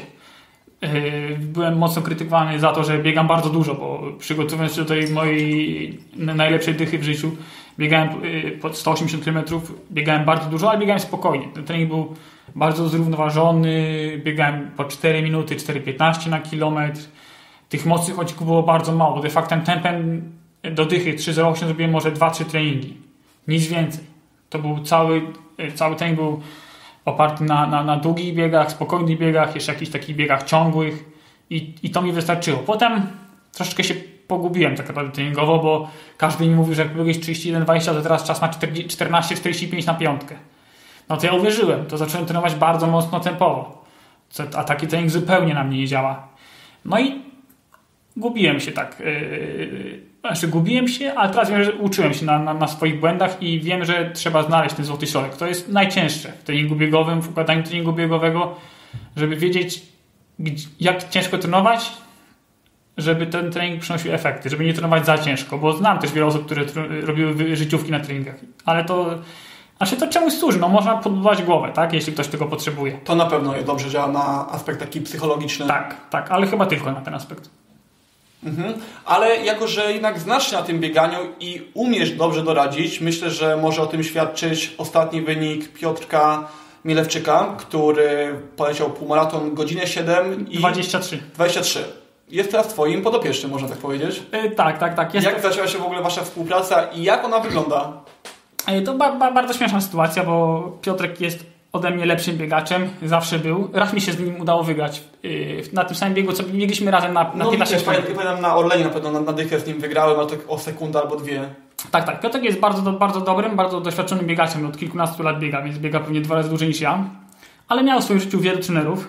byłem mocno krytykowany za to, że biegam bardzo dużo, bo przygotowując się do tej mojej najlepszej dychy w życiu, biegałem pod 180 km, biegałem bardzo dużo, ale biegałem spokojnie. Ten trening był bardzo zrównoważony, biegałem po 4 minuty, 4,15 na kilometr. Tych mocnych odcinków było bardzo mało. De facto tempem do dychy 3,08 zrobiłem może 2-3 treningi. Nic więcej. To był cały trening był oparty na długich biegach, spokojnych biegach, jeszcze jakichś takich biegach ciągłych i to mi wystarczyło. Potem troszeczkę się pogubiłem tak naprawdę treningowo, bo każdy mi mówił, że jak biegłeś 31-20, to teraz czas na 14-45 na piątkę. No to ja uwierzyłem, to zacząłem trenować bardzo mocno tempowo, a taki trening zupełnie na mnie nie działa. No i gubiłem się tak. Gubiłem się, ale teraz wiem, że uczyłem się na swoich błędach i wiem, że trzeba znaleźć ten złoty środek. To jest najcięższe w treningu biegowym, w układaniu treningu biegowego, żeby wiedzieć, jak ciężko trenować, żeby ten trening przynosił efekty, żeby nie trenować za ciężko, bo znam też wiele osób, które robiły życiówki na treningach, ale to czemuś służy, no można podbudować głowę, tak, jeśli ktoś tego potrzebuje.
To na pewno dobrze działa na aspekt taki psychologiczny.
Tak, ale chyba tylko na ten aspekt.
Ale jako, że jednak znasz się na tym bieganiu i umiesz dobrze doradzić, myślę, że może o tym świadczyć ostatni wynik Piotrka Mielewczyka, który poleciał półmaraton godzinę 7 i 23. Jest teraz twoim podopiecznym, można tak powiedzieć?
Tak.
Jak zaczęła się w ogóle wasza współpraca i jak ona wygląda?
To bardzo śmieszna sytuacja, bo Piotrek jest ode mnie lepszym biegaczem, zawsze był. Raz mi się z nim udało wygrać na tym samym biegu, co biegliśmy razem na 15 km.
Pamiętam na Orlenie na pewno na dychę z nim wygrałem, ale tak o sekundę albo dwie.
Tak. Piotrek jest bardzo dobrym, bardzo doświadczonym biegaczem. Od kilkunastu lat biega, więc biega pewnie 2 razy dłużej niż ja. Ale miał w swoim życiu wielu trenerów.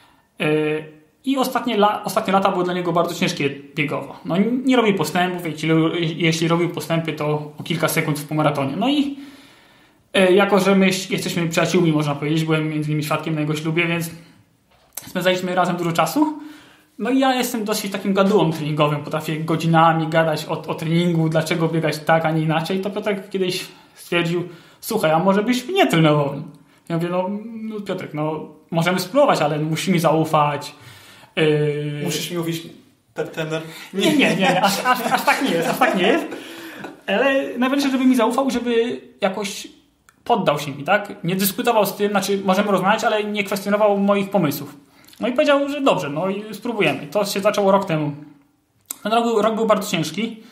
I ostatnie lata były dla niego bardzo ciężkie biegowo. No, nie robił postępów, jeśli robił postępy, to o kilka sekund w półmaratonie. No i jako, że my jesteśmy przyjaciółmi, można powiedzieć, byłem między innymi świadkiem na jego ślubie, więc spędzaliśmy razem dużo czasu. No i ja jestem dosyć takim gadułą treningowym, potrafię godzinami gadać o treningu, dlaczego biegać tak, a nie inaczej. To Piotrek kiedyś stwierdził, słuchaj, a może byś nie trenował? Ja mówię, no Piotrek, możemy spróbować, ale musisz mi zaufać.
Musisz mi mówić trener?
Nie, aż tak nie jest. Ale najważniejsze, żeby mi zaufał, żeby jakoś poddał się mi, tak? Nie dyskutował z tym, możemy rozmawiać, ale nie kwestionował moich pomysłów. No i powiedział, że dobrze, no i spróbujemy. To się zaczęło rok temu. Ten rok był bardzo ciężki,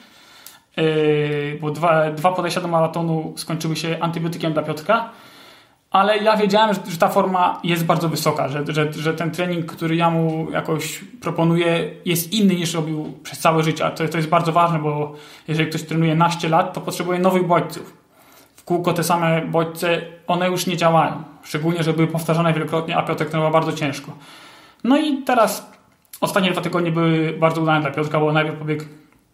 bo dwa podejścia do maratonu skończyły się antybiotykiem dla Piotrka, ale ja wiedziałem, że ta forma jest bardzo wysoka, że ten trening, który ja mu jakoś proponuję, jest inny niż robił przez całe życie. A to jest bardzo ważne, bo jeżeli ktoś trenuje naście lat, to potrzebuje nowych bodźców. w kółko te same bodźce, one już nie działają. Szczególnie, że były powtarzane wielokrotnie, a Piotrek trenował bardzo ciężko. No i teraz ostatnie 2 tygodnie były bardzo udane dla Piotrka, bo najpierw pobiegł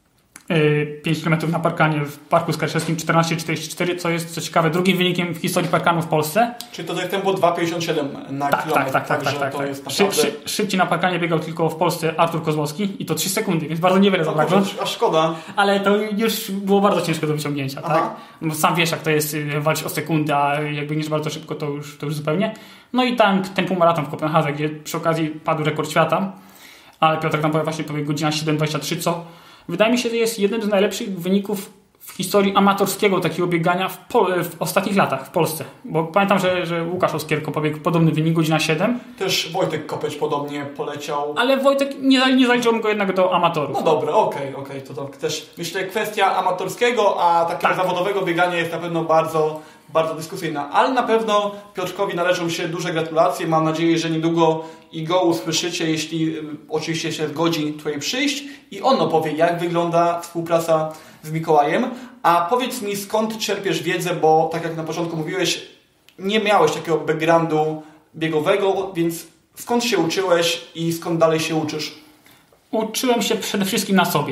5 km na parkanie w Parku Skarszewskim 14,44, co jest, co ciekawe, drugim wynikiem w historii parkanu w Polsce.
Czyli to tak tempo 2,57 na kilometr.
Tak.
To jest naprawdę...
Szybciej na parkanie biegał tylko w Polsce Artur Kozłowski i to 3 sekundy, więc bardzo niewiele zabrakło.
A szkoda.
Ale to już było bardzo ciężko do wyciągnięcia, tak? No, sam wiesz, jak to jest walczyć o sekundę, a jakby nie bardzo szybko, to już zupełnie. No i tam ten półmaraton w Kopenhadze, gdzie przy okazji padł rekord świata, ale Piotr tam właśnie pobiegł godzina 7:23, co wydaje mi się, że jest jednym z najlepszych wyników w historii amatorskiego takiego biegania w ostatnich latach w Polsce. Bo pamiętam, że Łukasz Oskierko pobiegł podobny wynik, godzina 7.
Też Wojtek Kopeć podobnie poleciał.
Ale Wojtek, nie zaliczyłbym go jednak do amatorów.
No dobra, okej. To też myślę, kwestia amatorskiego, a takiego zawodowego biegania jest na pewno bardzo, bardzo dyskusyjna. Ale na pewno Piotrkowi należą się duże gratulacje. Mam nadzieję, że niedługo i go usłyszycie, jeśli oczywiście się zgodzi tutaj przyjść i on opowie, jak wygląda współpraca z Mikołajem. A powiedz mi, skąd czerpiesz wiedzę, bo tak jak na początku mówiłeś, nie miałeś takiego backgroundu biegowego, więc skąd się uczyłeś i skąd dalej się uczysz?
Uczyłem się przede wszystkim na sobie.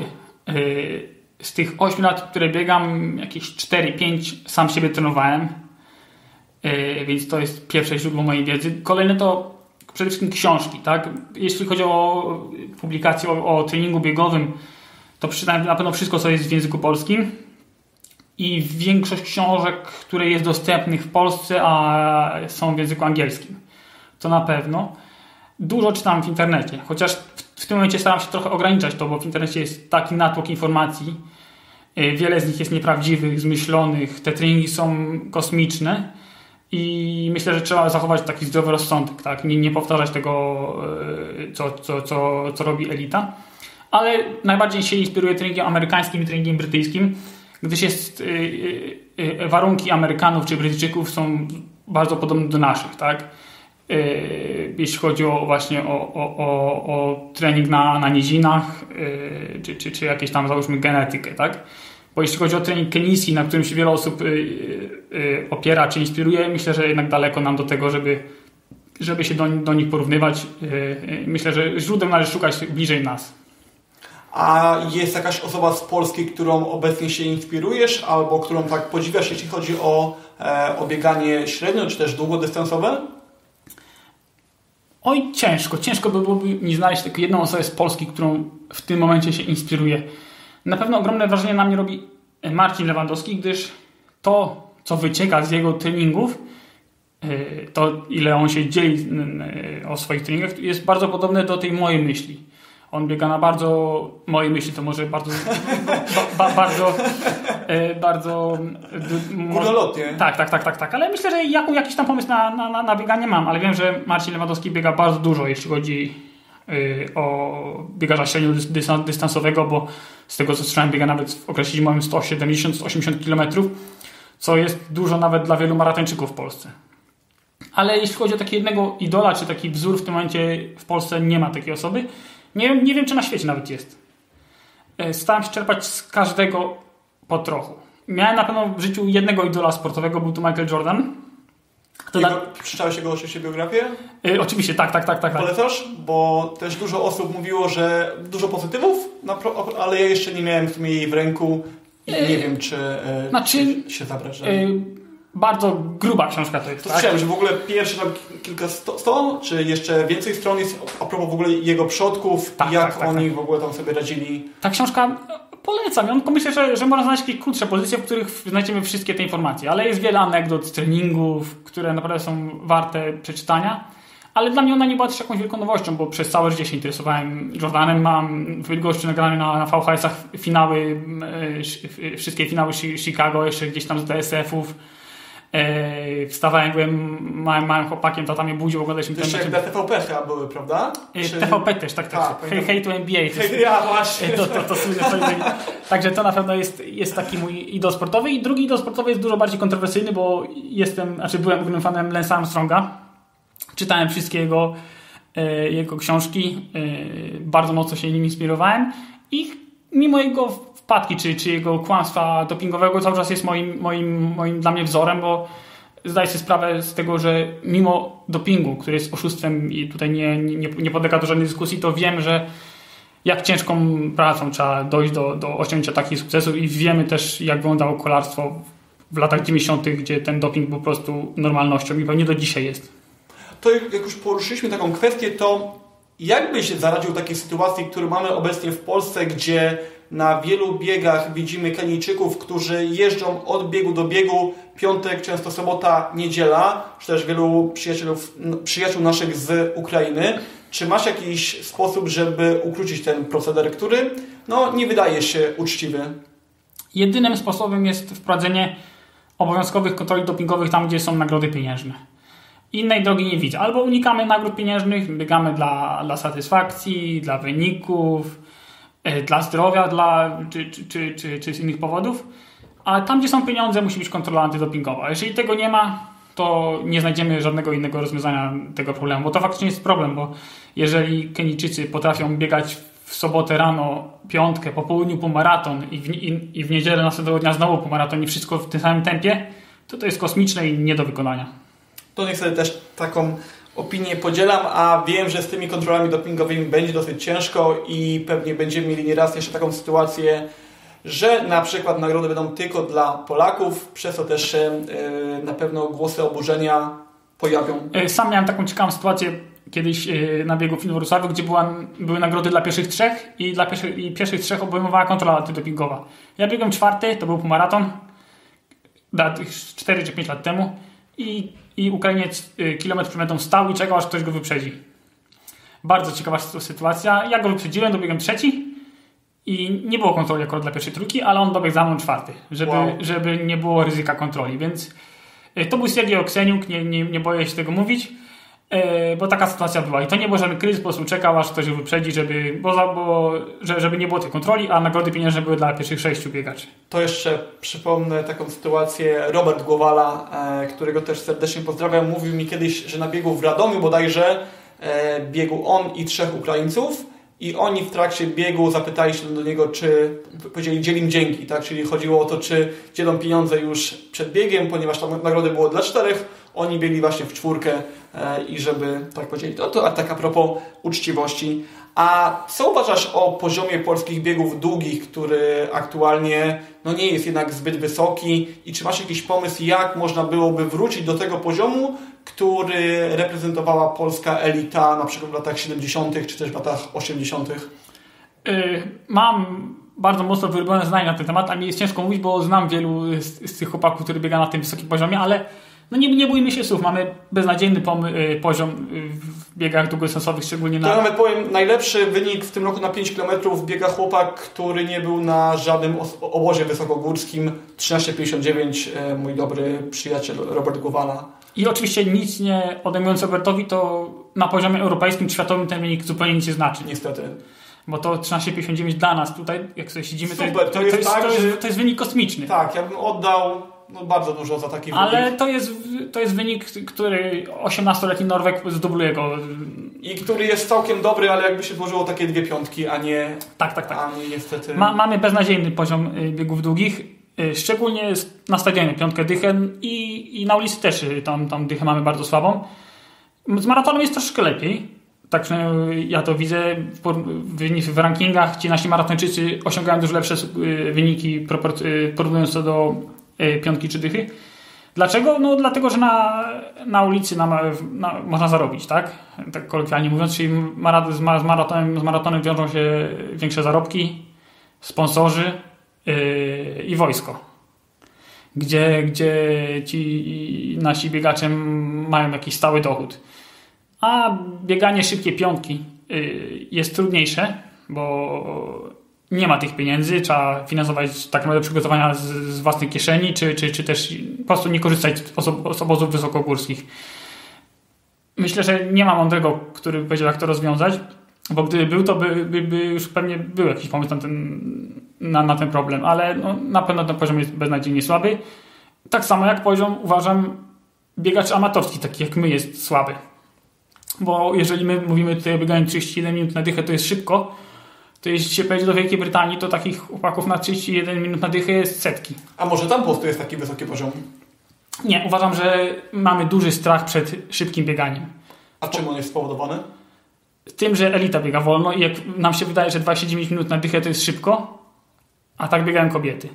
Z tych 8 lat, które biegam, jakieś 4-5 sam siebie trenowałem, więc to jest pierwsze źródło mojej wiedzy. Kolejne to przede wszystkim książki, tak? Jeśli chodzi o publikacje o treningu biegowym, to przeczytałem na pewno wszystko, co jest w języku polskim i większość książek, które jest dostępnych w Polsce, a są w języku angielskim. To na pewno. Dużo czytam w internecie, chociaż w tym momencie staram się trochę ograniczać to, bo w internecie jest taki natłok informacji. Wiele z nich jest nieprawdziwych, zmyślonych, te treningi są kosmiczne i myślę, że trzeba zachować taki zdrowy rozsądek, tak? Nie powtarzać tego, co robi elita. Ale najbardziej się inspiruje treningiem amerykańskim i treningiem brytyjskim, gdyż warunki Amerykanów czy Brytyjczyków są bardzo podobne do naszych, tak? Jeśli chodzi o trening na nizinach, czy jakieś tam, załóżmy, genetykę, tak? Bo jeśli chodzi o trening kenijski, na którym się wiele osób opiera czy inspiruje, myślę, że jednak daleko nam do tego, żeby się do nich porównywać. Myślę, że źródeł należy szukać bliżej nas.
A jest jakaś osoba z Polski, którą obecnie się inspirujesz, albo którą tak podziwiasz, jeśli chodzi o bieganie średnio, czy też długodystansowe?
Oj, ciężko by byłoby mi znaleźć tylko jedną osobę z Polski, którą w tym momencie się inspiruje. Na pewno ogromne wrażenie na mnie robi Marcin Lewandowski, gdyż to, co wycieka z jego treningów, to ile on się dzieli o swoich treningach, jest bardzo podobne do tej mojej myśli. On biega na moje myśli to może bardzo
górnolotnie.
Tak, ale myślę, że jakiś tam pomysł na bieganie mam, ale wiem, że Marcin Lewandowski biega bardzo dużo, jeśli chodzi o biegacza średniodystansowego, bo z tego co słyszałem, biega nawet w okresie zimowym 170-180 km, co jest dużo nawet dla wielu maratończyków w Polsce. Ale jeśli chodzi o takiego jednego idola, czy taki wzór, w tym momencie w Polsce nie ma takiej osoby. Nie wiem, czy na świecie nawet jest. Starałem się czerpać z każdego po trochu. Miałem na pewno w życiu jednego idola sportowego, był to Michael Jordan.
Przeczytałeś jego oczywiście biografię?
Oczywiście, tak.
Polecasz? Bo też dużo osób mówiło, że dużo pozytywów, ale ja jeszcze nie miałem w sumie jej w ręku i nie wiem, czy się zabrać.
Bardzo gruba książka to jest.
To słyszałem, że w ogóle pierwsze tam kilka sto, czy jeszcze więcej stron jest a propos w ogóle jego przodków, jak oni w ogóle tam sobie radzili.
Ta książka polecam. Ja myślę, że można znaleźć jakieś krótsze pozycje, w których znajdziemy wszystkie te informacje, ale jest wiele anegdot z treningów, które naprawdę są warte przeczytania. Ale dla mnie ona nie była też jakąś wielką nowością, bo przez całe życie się interesowałem Jordanem. Mam w Bydgoszczy nagrane na VHS-ach finały, wszystkie finały Chicago, jeszcze gdzieś tam z DSF-ów. Wstawałem, byłem małym chłopakiem, tata mnie budził, oglądaliśmy ten mecz.
Jeszcze jak na TVP chyba były, prawda?
TVP też, tak. Hej to NBA.
Ja właśnie.
To słynne. Także to na pewno jest taki mój idol sportowy. I drugi idol sportowy jest dużo bardziej kontrowersyjny, bo byłem ogromnym fanem Lance'a Armstronga. Czytałem wszystkie jego książki. Bardzo mocno się nim inspirowałem. I mimo jego wpadki, czy jego kłamstwa dopingowego cały czas jest moim dla mnie wzorem, bo zdaję sobie sprawę z tego, że mimo dopingu, który jest oszustwem i tutaj nie podlega do żadnej dyskusji, to wiem, że jak ciężką pracą trzeba dojść do osiągnięcia takich sukcesów i wiemy też, jak wyglądało kolarstwo w latach 90., gdzie ten doping był po prostu normalnością i pewnie do dzisiaj jest.
To jak już poruszyliśmy taką kwestię, to jak byś zaradził takiej sytuacji, którą mamy obecnie w Polsce, gdzie na wielu biegach widzimy Kenijczyków, którzy jeżdżą od biegu do biegu, piątek, często sobota, niedziela, czy też wielu przyjaciół naszych z Ukrainy. Czy masz jakiś sposób, żeby ukrócić ten proceder, który nie wydaje się uczciwy?
Jedynym sposobem jest wprowadzenie obowiązkowych kontroli dopingowych tam, gdzie są nagrody pieniężne. Innej drogi nie widzę. Albo unikamy nagród pieniężnych, biegamy dla satysfakcji, dla wyników, dla zdrowia, czy z innych powodów. A tam, gdzie są pieniądze, musi być kontrola antydopingowa. Jeżeli tego nie ma, to nie znajdziemy żadnego innego rozwiązania tego problemu. Bo to faktycznie jest problem, bo jeżeli Kenijczycy potrafią biegać w sobotę rano, piątkę, po południu półmaraton i w niedzielę następnego dnia znowu półmaraton i wszystko w tym samym tempie, to jest kosmiczne i nie do wykonania.
To niestety też taką opinię podzielam, a wiem, że z tymi kontrolami dopingowymi będzie dosyć ciężko i pewnie będziemy mieli nieraz jeszcze taką sytuację, że na przykład nagrody będą tylko dla Polaków, przez to też się na pewno głosy oburzenia pojawią.
Sam miałem taką ciekawą sytuację kiedyś na biegu w Wrocławiu, gdzie były nagrody dla pierwszych trzech i pierwszych trzech obejmowała kontrola antydopingowa. Ja biegłem czwarty, to był półmaraton, 4 czy 5 lat temu i Ukrainiec kilometr przed metą stał i czekał, aż ktoś go wyprzedzi. Bardzo ciekawa sytuacja. Ja go wyprzedziłem, dobiegłem trzeci i nie było kontroli akurat dla pierwszej trójki, ale on dobiegł za mną czwarty, żeby nie było ryzyka kontroli. Więc to był Sergiej Okseniuk, nie boję się tego mówić, bo taka sytuacja była. I to nie był żaden kryzys, po prostu czekał, aż ktoś go wyprzedzi, żeby nie było tej kontroli, a nagrody pieniężne były dla pierwszych 6 biegaczy.
To jeszcze przypomnę taką sytuację. Robert Głowala, którego też serdecznie pozdrawiam, mówił mi kiedyś, że na biegu w Radomiu bodajże biegł on i 3 Ukraińców i oni w trakcie biegu zapytali się do niego, czy powiedzieli dzielim dzięki, tak? Czyli chodziło o to, czy dzielą pieniądze już przed biegiem, ponieważ tam nagrody było dla 4, oni biegli właśnie w 4 i żeby tak powiedzieli, to tak a propos uczciwości. A co uważasz o poziomie polskich biegów długich, który aktualnie nie jest jednak zbyt wysoki i czy masz jakiś pomysł, jak można byłoby wrócić do tego poziomu, który reprezentowała polska elita na przykład w latach 70. czy też w latach 80.
Mam bardzo mocno wyrobione zdanie na ten temat, a mi jest ciężko mówić, bo znam wielu z tych chłopaków, którzy biega na tym wysokim poziomie, ale nie bójmy się słów. Mamy beznadziejny poziom w biegach długodystansowych, szczególnie na...
To nawet powiem, najlepszy wynik w tym roku na 5 km biega chłopak, który nie był na żadnym obozie wysokogórskim. 13,59, mój dobry przyjaciel Robert Głowala.
I oczywiście nic nie odejmując Robertowi, to na poziomie europejskim, światowym ten wynik zupełnie nic nie znaczy.
Niestety.
Bo to 13,59 dla nas tutaj, jak sobie siedzimy,
super,
to jest wynik kosmiczny.
Tak, ja bym oddał bardzo dużo za taki wynik.
Ale to jest wynik, który 18-letni Norweg zdubluje go.
I który jest całkiem dobry, ale jakby się włożyło takie 2 piątki, a nie...
Tak.
A nie niestety...
Mamy beznadziejny poziom biegów długich, szczególnie na stadionie piątkę dychę i na ulicy też tam dychę mamy bardzo słabą. Z maratonem jest troszkę lepiej. Tak przynajmniej ja to widzę w rankingach. Ci nasi maratończycy osiągają dużo lepsze wyniki porównując to do piątki czy dychy. Dlaczego? Dlatego, że na ulicy można zarobić, tak? Tak kolokwialnie mówiąc, czyli z maratonem wiążą się większe zarobki, sponsorzy i wojsko. Gdzie ci nasi biegacze mają jakiś stały dochód. A bieganie szybkie piątki jest trudniejsze, bo nie ma tych pieniędzy, trzeba finansować tak naprawdę przygotowania z własnej kieszeni, czy też po prostu nie korzystać z obozów wysokogórskich. Myślę, że nie ma mądrego, który by powiedział, jak to rozwiązać, bo gdyby był, to by już pewnie był jakiś pomysł na ten problem, ale na pewno ten poziom jest beznadziejnie słaby. Tak samo jak poziom, uważam, biegaczy amatorskich, takich jak my, jest słaby. Bo jeżeli my mówimy tutaj o bieganiu 31 minut na dychę, to jest szybko, to jeśli się pojedzie do Wielkiej Brytanii, to takich chłopaków na 31 minut na dychę jest setki.
A może tam po prostu jest taki wysoki poziom?
Nie, uważam, że mamy duży strach przed szybkim bieganiem.
A czym on jest spowodowany?
Tym, że elita biega wolno i jak nam się wydaje, że 29 minut na dychę to jest szybko, a tak biegają kobiety.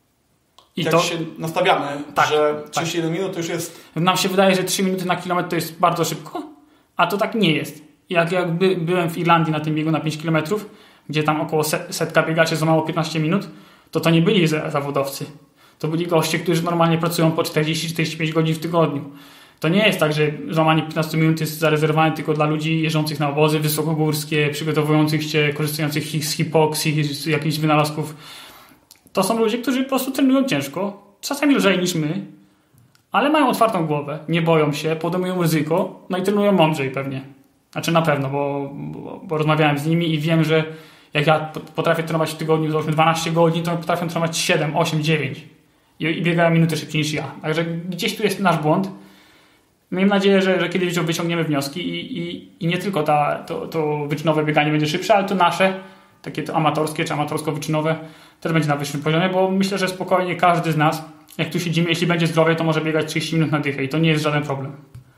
I
jak
to
się nastawiamy, że 31 minut to już jest...
Nam się wydaje, że 3 minuty na kilometr to jest bardzo szybko, a to tak nie jest. Jak byłem w Irlandii na tym biegu na 5 km, gdzie tam około setka biegaczy złamało 15 minut, to nie byli zawodowcy. To byli goście, którzy normalnie pracują po 40-45 godzin w tygodniu. To nie jest tak, że złamanie 15 minut jest zarezerwowane tylko dla ludzi jeżdżących na obozy wysokogórskie, przygotowujących się, korzystających z hipoksji, z jakichś wynalazków. To są ludzie, którzy po prostu trenują ciężko, czasami lżej niż my, ale mają otwartą głowę, nie boją się, podejmują ryzyko, no i trenują mądrzej pewnie. Znaczy na pewno, bo rozmawiałem z nimi i wiem, że jak ja potrafię trenować w tygodniu załóżmy 12 godzin, to potrafię trenować 7, 8, 9 i biegają minutę szybciej niż ja. Także gdzieś tu jest nasz błąd. Mam nadzieję, że kiedyś wyciągniemy wnioski i nie tylko to wyczynowe bieganie będzie szybsze, ale to nasze, takie to amatorskie czy amatorsko-wyczynowe też będzie na wyższym poziomie, bo myślę, że spokojnie każdy z nas, jak tu siedzimy, jeśli będzie zdrowy, to może biegać 30 minut na dychę i to nie jest żaden problem.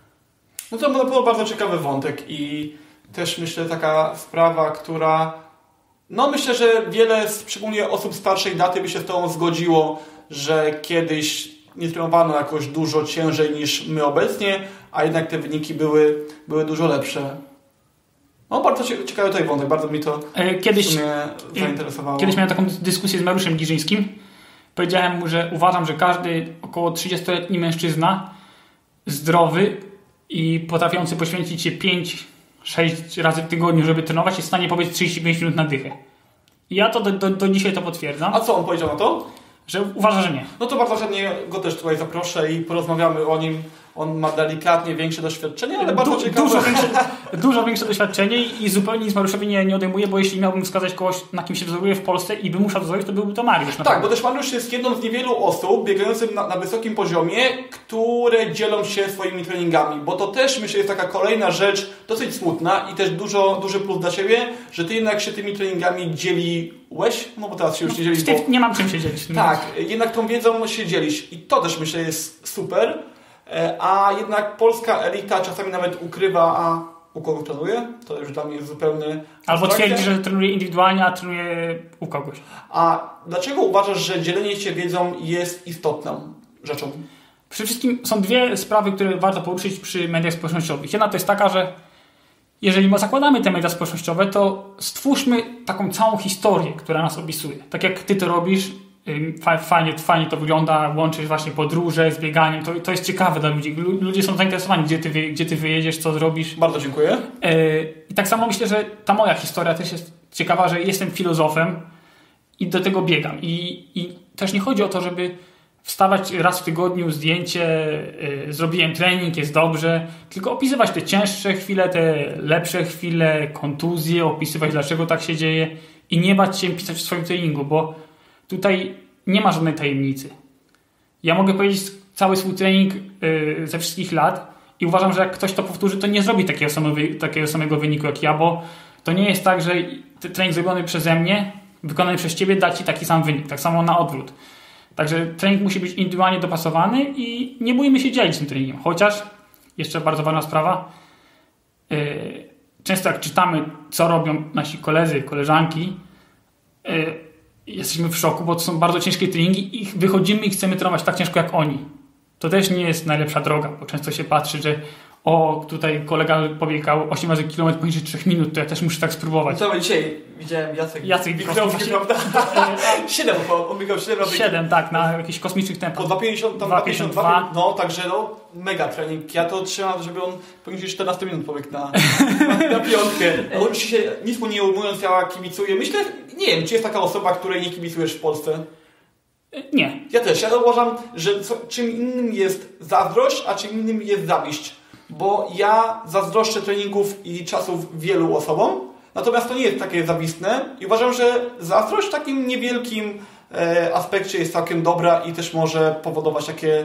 No to było bardzo ciekawy wątek i też myślę taka sprawa, która no myślę, że wiele, szczególnie osób starszej daty by się z tobą zgodziło, że kiedyś nie trenowano jakoś dużo ciężej niż my obecnie, a jednak te wyniki były dużo lepsze. No bardzo ciekawy tutaj wątek, bardzo mi to w sumie zainteresowało.
Kiedyś miałem taką dyskusję z Mariuszem Giżyńskim. Powiedziałem mu, że uważam, że każdy około 30-letni mężczyzna zdrowy i potrafiący poświęcić się 5-6 razy w tygodniu, żeby trenować, jest w stanie pobiec 35 minut na dychę. I ja to do dzisiaj to potwierdzam.
A co on powiedział na to?
Że uważa, że nie.
No to bardzo chętnie go też tutaj zaproszę i porozmawiamy o nim. On ma delikatnie większe doświadczenie, ale bardzo ciekawe.
Dużo większe doświadczenie i zupełnie nic Mariuszowi nie odejmuje, bo jeśli miałbym wskazać kogoś, na kim się wzoruje w Polsce i by musiał zrobić, to byłby to Mariusz.
Tak, bo też Mariusz jest jedną z niewielu osób biegających na wysokim poziomie, które dzielą się swoimi treningami, bo to też myślę jest taka kolejna rzecz dosyć smutna i też duży plus dla Ciebie, że Ty jednak się tymi treningami dzieliłeś, no bo teraz się już nie dzielisz, bo...
Nie mam czym się dzielić.
Tak, jednak tą wiedzą się dzielisz i to też myślę jest super. A jednak polska elita czasami nawet ukrywa, a u kogo trenuje? To już dla mnie jest zupełny...
Albo twierdzi, że trenuje indywidualnie, a trenuje u kogoś.
A dlaczego uważasz, że dzielenie się wiedzą jest istotną rzeczą?
Przede wszystkim są dwie sprawy, które warto poruszyć przy mediach społecznościowych. Jedna to jest taka, że jeżeli zakładamy te media społecznościowe, to stwórzmy taką całą historię, która nas opisuje. Tak jak Ty to robisz, fajnie to wygląda, łączysz właśnie podróże z bieganiem, to jest ciekawe dla ludzi. Ludzie są zainteresowani, gdzie ty wyjedziesz, co zrobisz.
Bardzo dziękuję.
I tak samo myślę, że ta moja historia też jest ciekawa, że jestem filozofem i do tego biegam. I też nie chodzi o to, żeby wstawać raz w tygodniu, zdjęcie, zrobiłem trening, jest dobrze, tylko opisywać te cięższe chwile, te lepsze chwile, kontuzje, opisywać dlaczego tak się dzieje i nie bać się pisać w swoim treningu, bo tutaj nie ma żadnej tajemnicy. Ja mogę powiedzieć cały swój trening ze wszystkich lat i uważam, że jak ktoś to powtórzy, to nie zrobi takiego samego wyniku jak ja, bo to nie jest tak, że trening zrobiony przeze mnie, wykonany przez Ciebie da Ci taki sam wynik. Tak samo na odwrót. Także trening musi być indywidualnie dopasowany i nie bójmy się dzielić tym treningiem. Chociaż, jeszcze bardzo ważna sprawa, często jak czytamy, co robią nasi koledzy, koleżanki, jesteśmy w szoku, bo to są bardzo ciężkie treningi i wychodzimy i chcemy trenować tak ciężko jak oni. To też nie jest najlepsza droga, bo często się patrzy, że tutaj kolega pobiegał 8 razy kilometr poniżej 3 minut, to ja też muszę tak spróbować.
No dzisiaj widziałem Jacek
Bikowski,
prawda? 7, bo on biegał 7 razy.
7, tak, na jakichś kosmicznych tempach.
Po 2,52, no także mega trening. Ja to trzymam, żeby on poniżej 14 minut pobiegł na piątkę. On się nic mu nie ujmując, ja kibicuję. Myślę, nie wiem, czy jest taka osoba, której nie kibicujesz w Polsce?
Nie.
Ja też. Ja uważam, że czym innym jest zazdrość, a czym innym jest zawiść. Bo ja zazdroszczę treningów i czasów wielu osobom, natomiast to nie jest takie zawistne i uważam, że zazdrość w takim niewielkim aspekcie jest całkiem dobra i też może powodować takie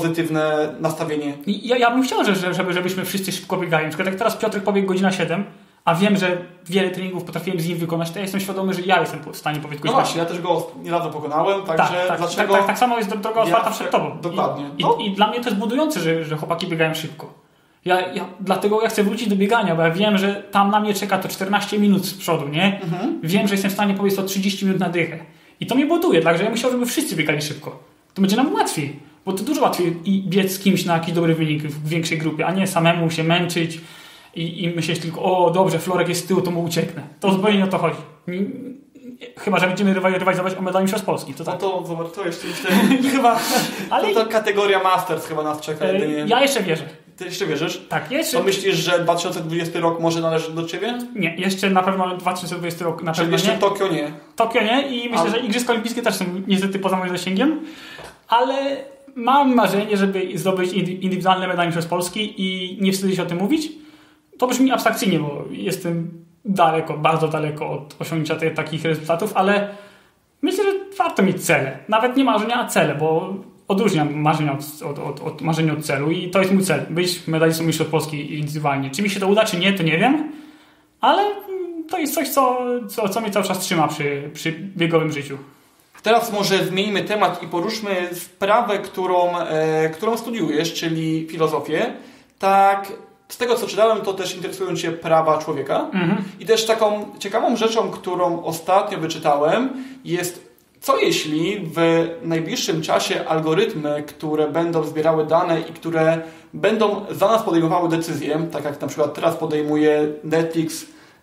pozytywne nastawienie.
Ja bym chciał, żebyśmy wszyscy szybko biegali. Na przykład jak teraz Piotrek pobiegł godzina 7, a wiem, że wiele treningów potrafiłem z nim wykonać, to ja jestem świadomy, że ja jestem w stanie powiedzieć.
No właśnie, ja też go niedawno pokonałem, także dlaczego...
Tak samo jest droga otwarta przed tobą.
Dokładnie.
I dla mnie to jest budujące, że chłopaki biegają szybko. Dlatego ja chcę wrócić do biegania, bo ja wiem, że tam na mnie czeka to 14 minut z przodu, nie? Wiem, że jestem w stanie powiedzieć to 30 minut na dychę. I to mnie buduje, także ja myślałem, żeby wszyscy biegali szybko. To będzie nam łatwiej, bo to dużo łatwiej biec z kimś na jakiś dobry wynik w większej grupie, a nie samemu się męczyć i myśleć tylko, o dobrze, Florek jest z tyłu, to mu ucieknę. To zupełnie nie o to chodzi. Chyba, że będziemy rywalizować o medal mistrzostw Polski. To tak.
No to zobacz, to jeszcze myślę, chyba, ale to kategoria Masters chyba nas czeka jedynie.
Ja jeszcze wierzę.
Ty jeszcze wierzysz?
Tak, jeszcze.
To myślisz, że 2020 rok może należeć do ciebie?
Nie, jeszcze na pewno 2020 rok na pewno
jeszcze
nie.
Tokio nie.
Tokio nie i myślę, że Igrzyska Olimpijskie też są niestety poza moim zasięgiem, ale mam marzenie, żeby zdobyć indywidualny medal mistrzostw Polski i nie wstydzę się o tym mówić. To brzmi abstrakcyjnie, bo jestem daleko, bardzo daleko od osiągnięcia takich rezultatów, ale myślę, że warto mieć cele. Nawet nie marzenia, a cele, bo odróżniam marzenia od marzenia od celu i to jest mój cel. Być medalistą mistrzostw Polski indywidualnie. Czy mi się to uda, czy nie, to nie wiem, ale to jest coś, co mnie cały czas trzyma przy biegowym życiu.
Teraz może zmieńmy temat i poruszmy sprawę, którą studiujesz, czyli filozofię. Tak, z tego co czytałem, to też interesują Cię prawa człowieka. I też taką ciekawą rzeczą, którą ostatnio wyczytałem, jest co jeśli w najbliższym czasie algorytmy, które będą zbierały dane i które będą za nas podejmowały decyzje, tak jak na przykład teraz podejmuje Netflix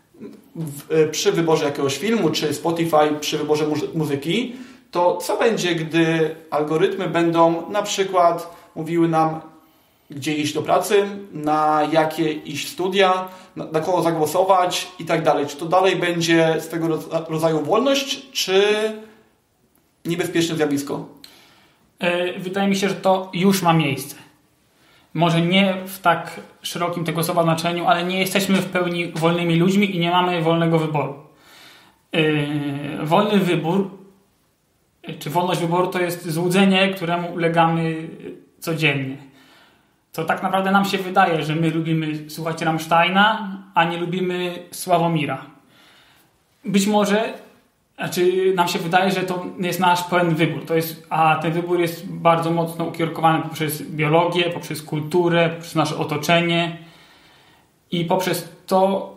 przy wyborze jakiegoś filmu, czy Spotify przy wyborze muzyki, to co będzie, gdy algorytmy będą na przykład mówiły nam, gdzie iść do pracy, na jakie iść studia, na kogo zagłosować i tak dalej. Czy to dalej będzie swego rodzaju wolność, czy niebezpieczne zjawisko?
Wydaje mi się, że to już ma miejsce. Może nie w tak szerokim tego słowa znaczeniu, ale nie jesteśmy w pełni wolnymi ludźmi i nie mamy wolnego wyboru. Wolny wybór, czy wolność wyboru to jest złudzenie, któremu ulegamy codziennie. To tak naprawdę nam się wydaje, że my lubimy słuchać Rammsteina, a nie lubimy Sławomira. Być może, nam się wydaje, że to jest nasz pełen wybór. A ten wybór jest bardzo mocno ukierunkowany poprzez biologię, poprzez kulturę, poprzez nasze otoczenie i poprzez to,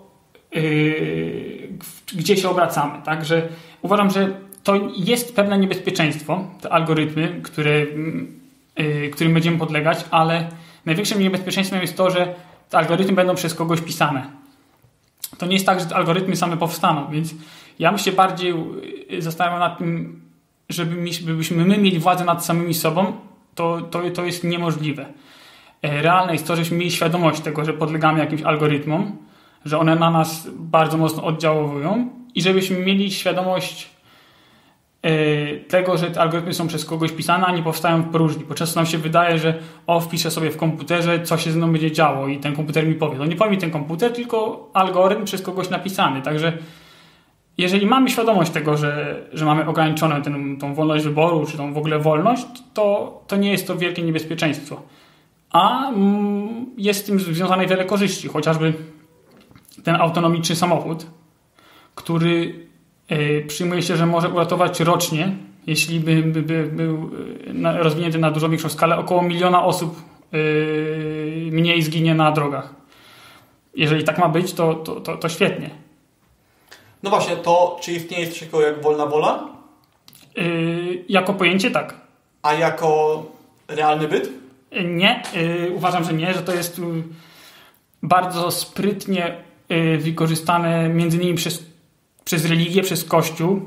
gdzie się obracamy. Także uważam, że to jest pewne niebezpieczeństwo, te algorytmy, którym będziemy podlegać, ale największym niebezpieczeństwem jest to, że te algorytmy będą przez kogoś pisane. To nie jest tak, że te algorytmy same powstaną, więc ja bym się bardziej zastanawiał nad tym, żebyśmy my mieli władzę nad samymi sobą, to jest niemożliwe. Realne jest to, żebyśmy mieli świadomość tego, że podlegamy jakimś algorytmom, że one na nas bardzo mocno oddziaływują i żebyśmy mieli świadomość tego, że te algorytmy są przez kogoś pisane, a nie powstają w próżni. Bo często nam się wydaje, że wpiszę sobie w komputerze, co się ze mną będzie działo i ten komputer mi powie. No nie powie mi ten komputer, tylko algorytm przez kogoś napisany. Także jeżeli mamy świadomość tego, że mamy ograniczoną tą wolność wyboru, czy tą w ogóle wolność, to nie jest to wielkie niebezpieczeństwo. A jest z tym związane wiele korzyści. Chociażby ten autonomiczny samochód, który przyjmuje się, że może uratować rocznie, jeśli był rozwinięty na dużo większą skalę, około 1 miliona osób mniej zginie na drogach. Jeżeli tak ma być, to świetnie.
No właśnie, czy istnieje coś takiego jak wolna wola?
Jako pojęcie tak.
A jako realny byt?
Nie. Uważam, że nie, że to jest bardzo sprytnie wykorzystane między innymi przez religię, przez Kościół.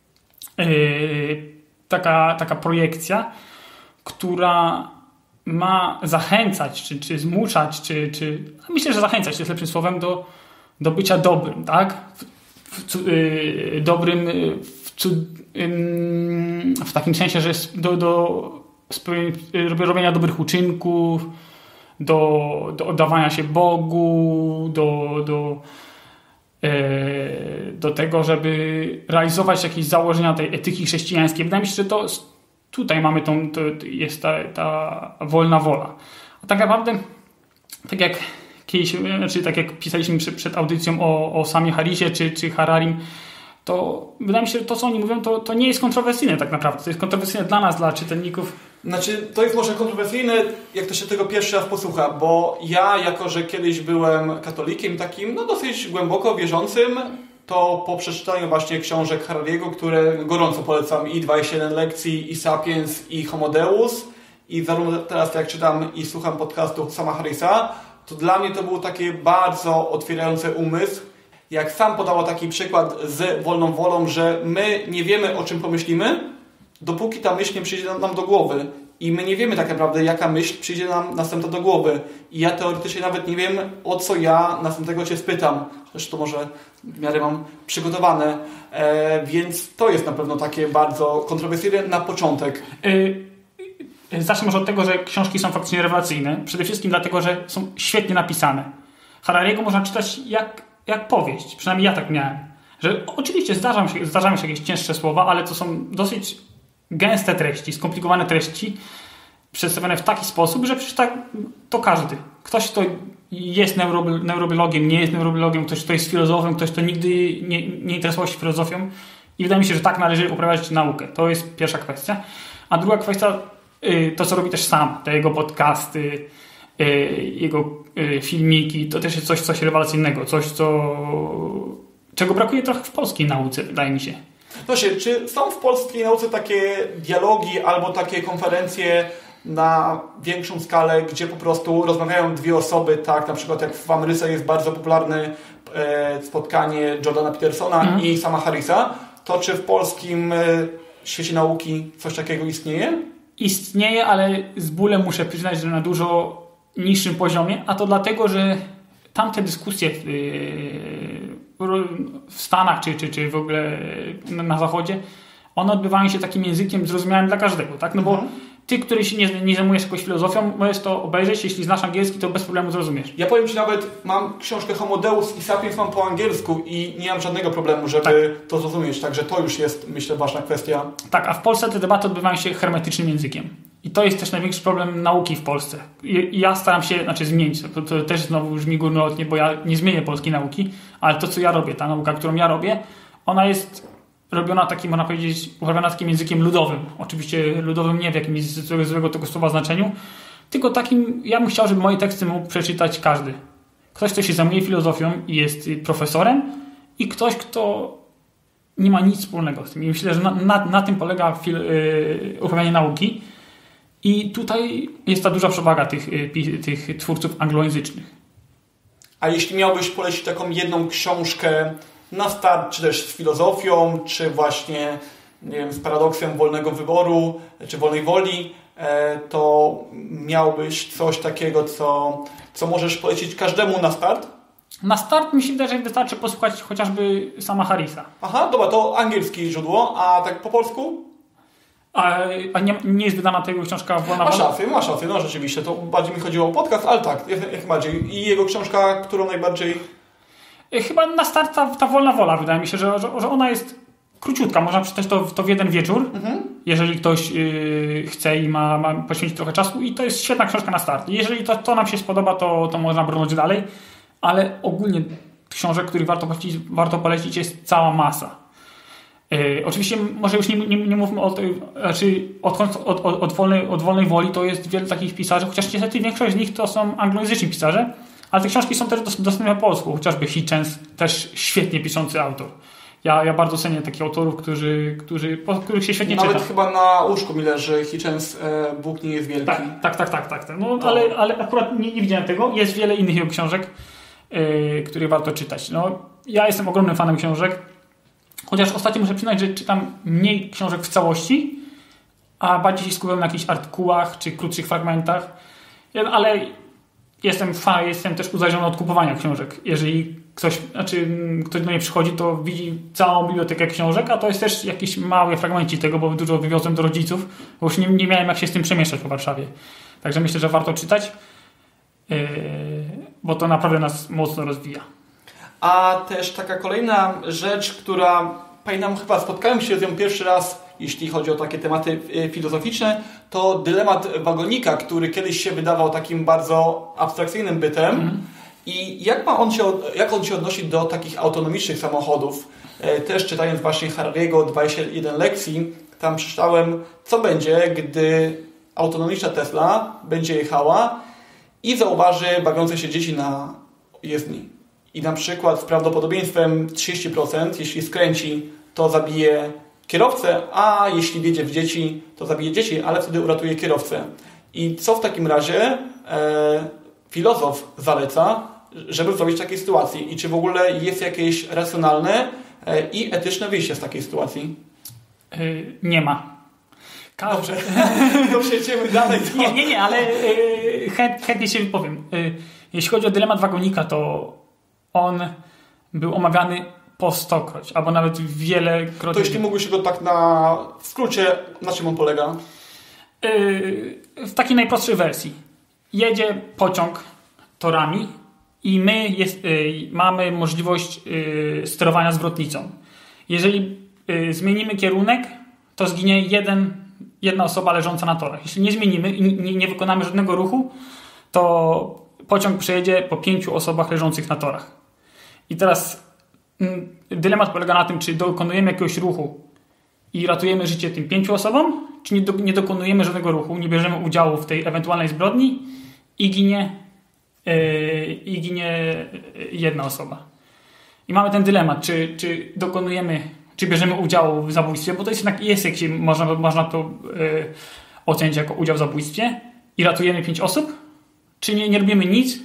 Taka projekcja, która ma zachęcać, czy zmuszać, myślę, że zachęcać jest lepszym słowem do bycia dobrym, tak? Dobrym w takim sensie, że do robienia dobrych uczynków, do oddawania się Bogu, do tego, żeby realizować jakieś założenia tej etyki chrześcijańskiej. Wydaje mi się, że tutaj mamy jest ta wolna wola. A tak naprawdę, tak jak kiedyś, znaczy tak jak pisaliśmy przed audycją o Samie Harrisie czy Hararim, to wydaje mi się, że to, co oni mówią, to nie jest kontrowersyjne tak naprawdę. To jest kontrowersyjne dla nas, dla czytelników.
Znaczy, to jest może kontrowersyjne, jak to się tego pierwszy raz posłucha, bo ja, jako że kiedyś byłem katolikiem takim, no dosyć głęboko wierzącym, to po przeczytaniu właśnie książek Harariego, które gorąco polecam, i 21 lekcji, i Sapiens, i Homo Deus, i zarówno teraz jak czytam i słucham podcastu Sama Harrisa, to dla mnie to był taki bardzo otwierający umysł. Jak sam podało taki przykład z wolną wolą, że my nie wiemy, o czym pomyślimy, dopóki ta myśl nie przyjdzie nam do głowy. I my nie wiemy tak naprawdę, jaka myśl przyjdzie nam następna do głowy. I ja teoretycznie nawet nie wiem, o co ja następnego Cię spytam. Chociaż to może w miarę mam przygotowane. Więc to jest na pewno takie bardzo kontrowersyjne na początek.
Zacznę może od tego, że książki są faktycznie rewelacyjne. Przede wszystkim dlatego, że są świetnie napisane. Harariego można czytać jak powieść. Przynajmniej ja tak miałem. Że oczywiście zdarzają się jakieś cięższe słowa, ale to są dosyć gęste treści, skomplikowane treści przedstawione w taki sposób, że przecież to każdy. Ktoś, kto jest neurobiologiem, nie jest neurobiologiem, ktoś, kto jest filozofem, ktoś, kto nigdy nie interesował się filozofią. I wydaje mi się, że tak należy uprawiać naukę. To jest pierwsza kwestia. A druga kwestia, to co robi też sam, te jego podcasty, jego filmiki, to też jest coś rewelacyjnego, coś, czego brakuje trochę w polskiej nauce, wydaje mi się.
Proszę, czy są w polskiej nauce takie dialogi albo takie konferencje na większą skalę, gdzie po prostu rozmawiają dwie osoby, tak, na przykład jak w Ameryce jest bardzo popularne spotkanie Jordana Petersona i Sama Harrisa, to czy w polskim świecie nauki coś takiego istnieje?
Istnieje, ale z bólem muszę przyznać, że na dużo niższym poziomie, a to dlatego, że tamte dyskusje w Stanach czy w ogóle na Zachodzie, one odbywają się takim językiem zrozumiałym dla każdego, tak? No bo ty, który się nie zajmujesz jakąś filozofią, możesz to obejrzeć, jeśli znasz angielski, to bez problemu zrozumiesz.
Ja powiem Ci, nawet mam książkę Homo Deus i Sapiens mam po angielsku i nie mam żadnego problemu, żeby to zrozumieć, także to już jest, myślę, ważna kwestia.
Tak, a w Polsce te debaty odbywają się hermetycznym językiem. I to jest też największy problem nauki w Polsce. I ja staram się, zmienić. To też znowu brzmi górnolotnie, bo ja nie zmienię polskiej nauki, ale to, co ja robię, ta nauka, którą ja robię, ona jest robiona takim, można powiedzieć, uprawiana takim językiem ludowym. Oczywiście ludowym nie w jakimś złego tego słowa znaczeniu, tylko takim, ja bym chciał, żeby moje teksty mógł przeczytać każdy. Ktoś, kto się zajmuje filozofią i jest profesorem, i ktoś, kto nie ma nic wspólnego z tym. I myślę, że na tym polega uprawianie nauki. I tutaj jest ta duża przewaga tych twórców anglojęzycznych.
A jeśli miałbyś polecić taką jedną książkę na start, czy też z filozofią, czy właśnie, nie wiem, z paradoksem wolnego wyboru, czy wolnej woli, to miałbyś coś takiego, co możesz polecić każdemu na start?
Na start mi się wydaje, że wystarczy posłuchać chociażby Sama Harrisa.
Aha, dobra, to angielskie źródło, a tak po polsku?
A nie jest wydana tego książka Wolna Wola?
Masz rację, no rzeczywiście, to bardziej mi chodziło o podcast, ale tak, jak bardziej. I jego książka, którą najbardziej...
Chyba na start ta Wolna Wola, wydaje mi się, że ona jest króciutka, można przeczytać to w jeden wieczór, jeżeli ktoś chce i ma poświęcić trochę czasu, i to jest świetna książka na start. Jeżeli to nam się spodoba, to można brnąć dalej, ale ogólnie książek, których warto polecić, jest cała masa. Oczywiście może już nie mówmy o tej, od wolnej woli, to jest wiele takich pisarzy, chociaż niestety większość z nich to są anglojęzyczni pisarze, ale te książki są też dostępne po polsku, chociażby Hitchens, też świetnie piszący autor. Ja bardzo cenię takich autorów, których się świetnie czyta.
Nawet chyba na łóżku mi leży Hitchens, Bóg nie jest wielki.
Tak. No, ale akurat nie widziałem tego. Jest wiele innych jego książek, które warto czytać. No, ja jestem ogromnym fanem książek. Chociaż ostatnio muszę przyznać, że czytam mniej książek w całości, a bardziej się skupiam na jakichś artykułach czy krótszych fragmentach. Ale jestem też uzależniony od kupowania książek. Jeżeli ktoś do mnie przychodzi, to widzi całą bibliotekę książek, a to jest też jakiś mały fragmencik tego, bo dużo wywiozłem do rodziców, bo już nie miałem jak się z tym przemieszczać po Warszawie. Także myślę, że warto czytać, bo to naprawdę nas mocno rozwija. A
też taka kolejna rzecz, która, pamiętam, chyba spotkałem się z nią pierwszy raz, jeśli chodzi o takie tematy filozoficzne, to dylemat wagonika, który kiedyś się wydawał takim bardzo abstrakcyjnym bytem I jak on się odnosi do takich autonomicznych samochodów? Też czytając właśnie Harariego 21 lekcji, tam przeczytałem, co będzie, gdy autonomiczna Tesla będzie jechała i zauważy bawiące się dzieci na jezdni. I na przykład z prawdopodobieństwem 30%, jeśli skręci, to zabije kierowcę, a jeśli wjedzie w dzieci, to zabije dzieci, ale wtedy uratuje kierowcę. I co w takim razie filozof zaleca, żeby zrobić w takiej sytuacji? I czy w ogóle jest jakieś racjonalne i etyczne wyjście z takiej sytuacji?
Nie ma.
Dobrze, to przejdziemy dalej.
Nie, ale chętnie się wypowiem. Jeśli chodzi o dylemat wagonika, to on był omawiany po stokroć, albo nawet wielokrotnie.
To jeśli mógłbyś go tak w skrócie, na czym on polega?
W takiej najprostszej wersji. Jedzie pociąg torami i my mamy możliwość sterowania zwrotnicą. Jeżeli zmienimy kierunek, to zginie jedna osoba leżąca na torach. Jeśli nie zmienimy i nie wykonamy żadnego ruchu, to pociąg przejedzie po 5 osobach leżących na torach. I teraz dylemat polega na tym, czy dokonujemy jakiegoś ruchu i ratujemy życie tym 5 osobom, czy nie dokonujemy żadnego ruchu, nie bierzemy udziału w tej ewentualnej zbrodni i ginie jedna osoba. I mamy ten dylemat, czy dokonujemy, czy bierzemy udział w zabójstwie, bo to jest jak się można to ocenić jako udział w zabójstwie i ratujemy 5 osób, czy nie robimy nic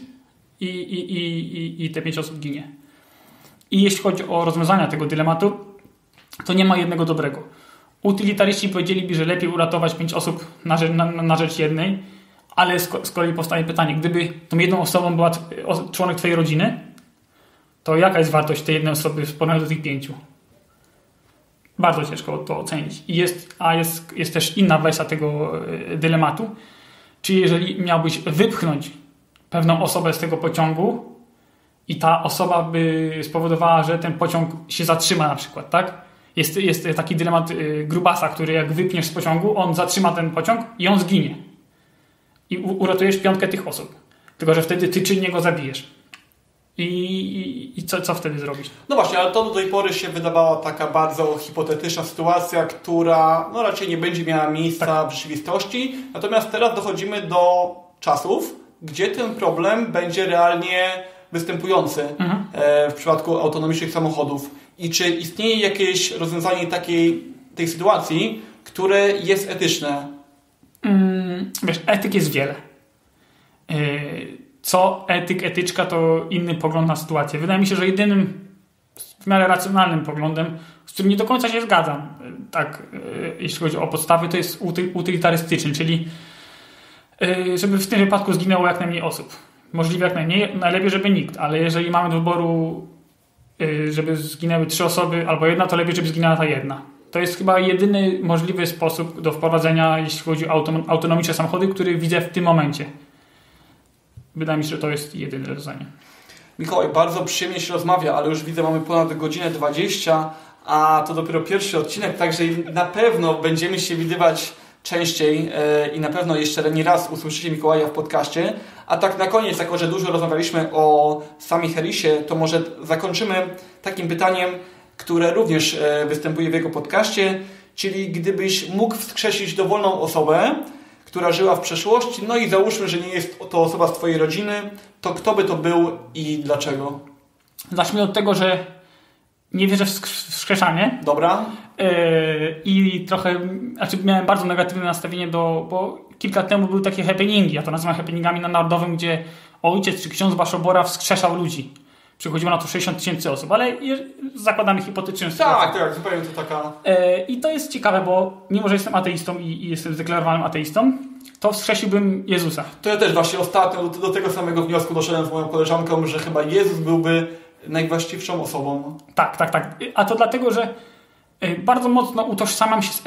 i te 5 osób ginie. I jeśli chodzi o rozwiązania tego dylematu, to nie ma jednego dobrego. Utylitaryści powiedzieliby, że lepiej uratować 5 osób na rzecz jednej, ale z kolei powstaje pytanie, gdyby tą jedną osobą była członek twojej rodziny, to jaka jest wartość tej jednej osoby w porównaniu do tych 5? Bardzo ciężko to ocenić. Jest też inna wersja tego dylematu, czyli jeżeli miałbyś wypchnąć pewną osobę z tego pociągu i ta osoba by spowodowała, że ten pociąg się zatrzyma na przykład, tak? Jest taki dylemat grubasa, który jak wypniesz z pociągu, on zatrzyma ten pociąg i on zginie. I uratujesz 5 tych osób. Tylko że wtedy ty czynnie go zabijesz. I co wtedy zrobić?
No właśnie, ale to do tej pory się wydawała taka bardzo hipotetyczna sytuacja, która raczej nie będzie miała miejsca w rzeczywistości. Natomiast teraz dochodzimy do czasów, gdzie ten problem będzie realnie występujący w przypadku autonomicznych samochodów. I czy istnieje jakieś rozwiązanie tej sytuacji, które jest etyczne?
Wiesz, etyk jest wiele. Co etyczka to inny pogląd na sytuację. Wydaje mi się, że jedynym w miarę racjonalnym poglądem, z którym nie do końca się zgadzam, tak, jeśli chodzi o podstawy, to jest utylitarystyczny, czyli żeby w tym wypadku zginęło jak najmniej osób. Możliwie jak najmniej, najlepiej, żeby nikt, ale jeżeli mamy do wyboru, żeby zginęły 3 osoby albo jedna, to lepiej, żeby zginęła ta jedna. To jest chyba jedyny możliwy sposób do wprowadzenia, jeśli chodzi o autonomiczne samochody, który widzę w tym momencie. Wydaje mi się, że to jest jedyne rozwiązanie.
Mikołaj, bardzo przyjemnie się rozmawia, ale już widzę, mamy ponad godzinę 20, a to dopiero pierwszy odcinek, także na pewno będziemy się widywać częściej i na pewno jeszcze nie raz usłyszycie Mikołaja w podcaście. A tak na koniec, jako że dużo rozmawialiśmy o Samie Harrisie, to może zakończymy takim pytaniem, które również występuje w jego podcaście, czyli gdybyś mógł wskrzesić dowolną osobę, która żyła w przeszłości, no i załóżmy, że nie jest to osoba z twojej rodziny, to kto by to był i dlaczego?
Zacznijmy od tego, że nie wierzę w wskrzeszanie.
Dobra.
I trochę, miałem bardzo negatywne nastawienie bo kilka lat temu były takie happeningi, ja to nazywam happeningami na Narodowym, gdzie ojciec czy ksiądz Baszobora wskrzeszał ludzi. Przychodziło na to 60 000 osób, ale zakładamy hipotyczną sytuację.
Tak, zupełnie to taka...
I to jest ciekawe, bo mimo, że jestem ateistą i jestem zdeklarowanym ateistą, to wskrzesiłbym Jezusa.
To ja też właśnie ostatnio do tego samego wniosku doszedłem z moją koleżanką, że chyba Jezus byłby najwłaściwszą osobą.
Tak. A to dlatego, że bardzo mocno utożsamiam się z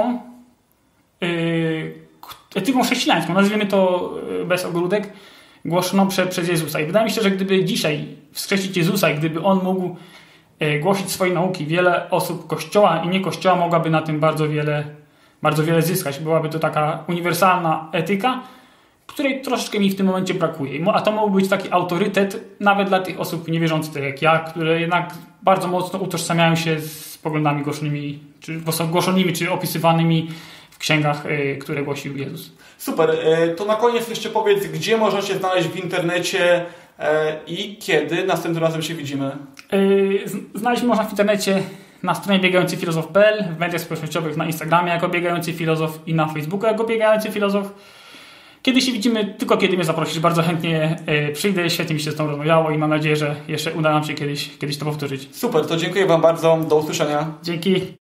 etyką chrześcijańską, nazwijmy to bez ogródek, głoszoną przez Jezusa. I wydaje mi się, że gdyby dzisiaj wskrzesić Jezusa i gdyby On mógł głosić swoje nauki, wiele osób Kościoła i nie Kościoła mogłaby na tym bardzo wiele zyskać. Byłaby to taka uniwersalna etyka, której troszeczkę mi w tym momencie brakuje. A to mógł być taki autorytet nawet dla tych osób niewierzących, tak jak ja, które jednak bardzo mocno utożsamiają się z poglądami głoszonymi czy opisywanymi w księgach, które głosił Jezus.
Super. To na koniec jeszcze powiedz, gdzie można Cię znaleźć w internecie i kiedy następnym razem się widzimy?
Znaleźć można w internecie na stronie biegającyfilozof.pl, w mediach społecznościowych, na Instagramie jako Biegający Filozof i na Facebooku jako Biegający Filozof. Kiedy się widzimy, tylko kiedy mnie zaprosisz, bardzo chętnie przyjdę, świetnie mi się z tą rozmawiało i mam nadzieję, że jeszcze uda nam się kiedyś to powtórzyć.
Super, to dziękuję Wam bardzo, do usłyszenia.
Dzięki.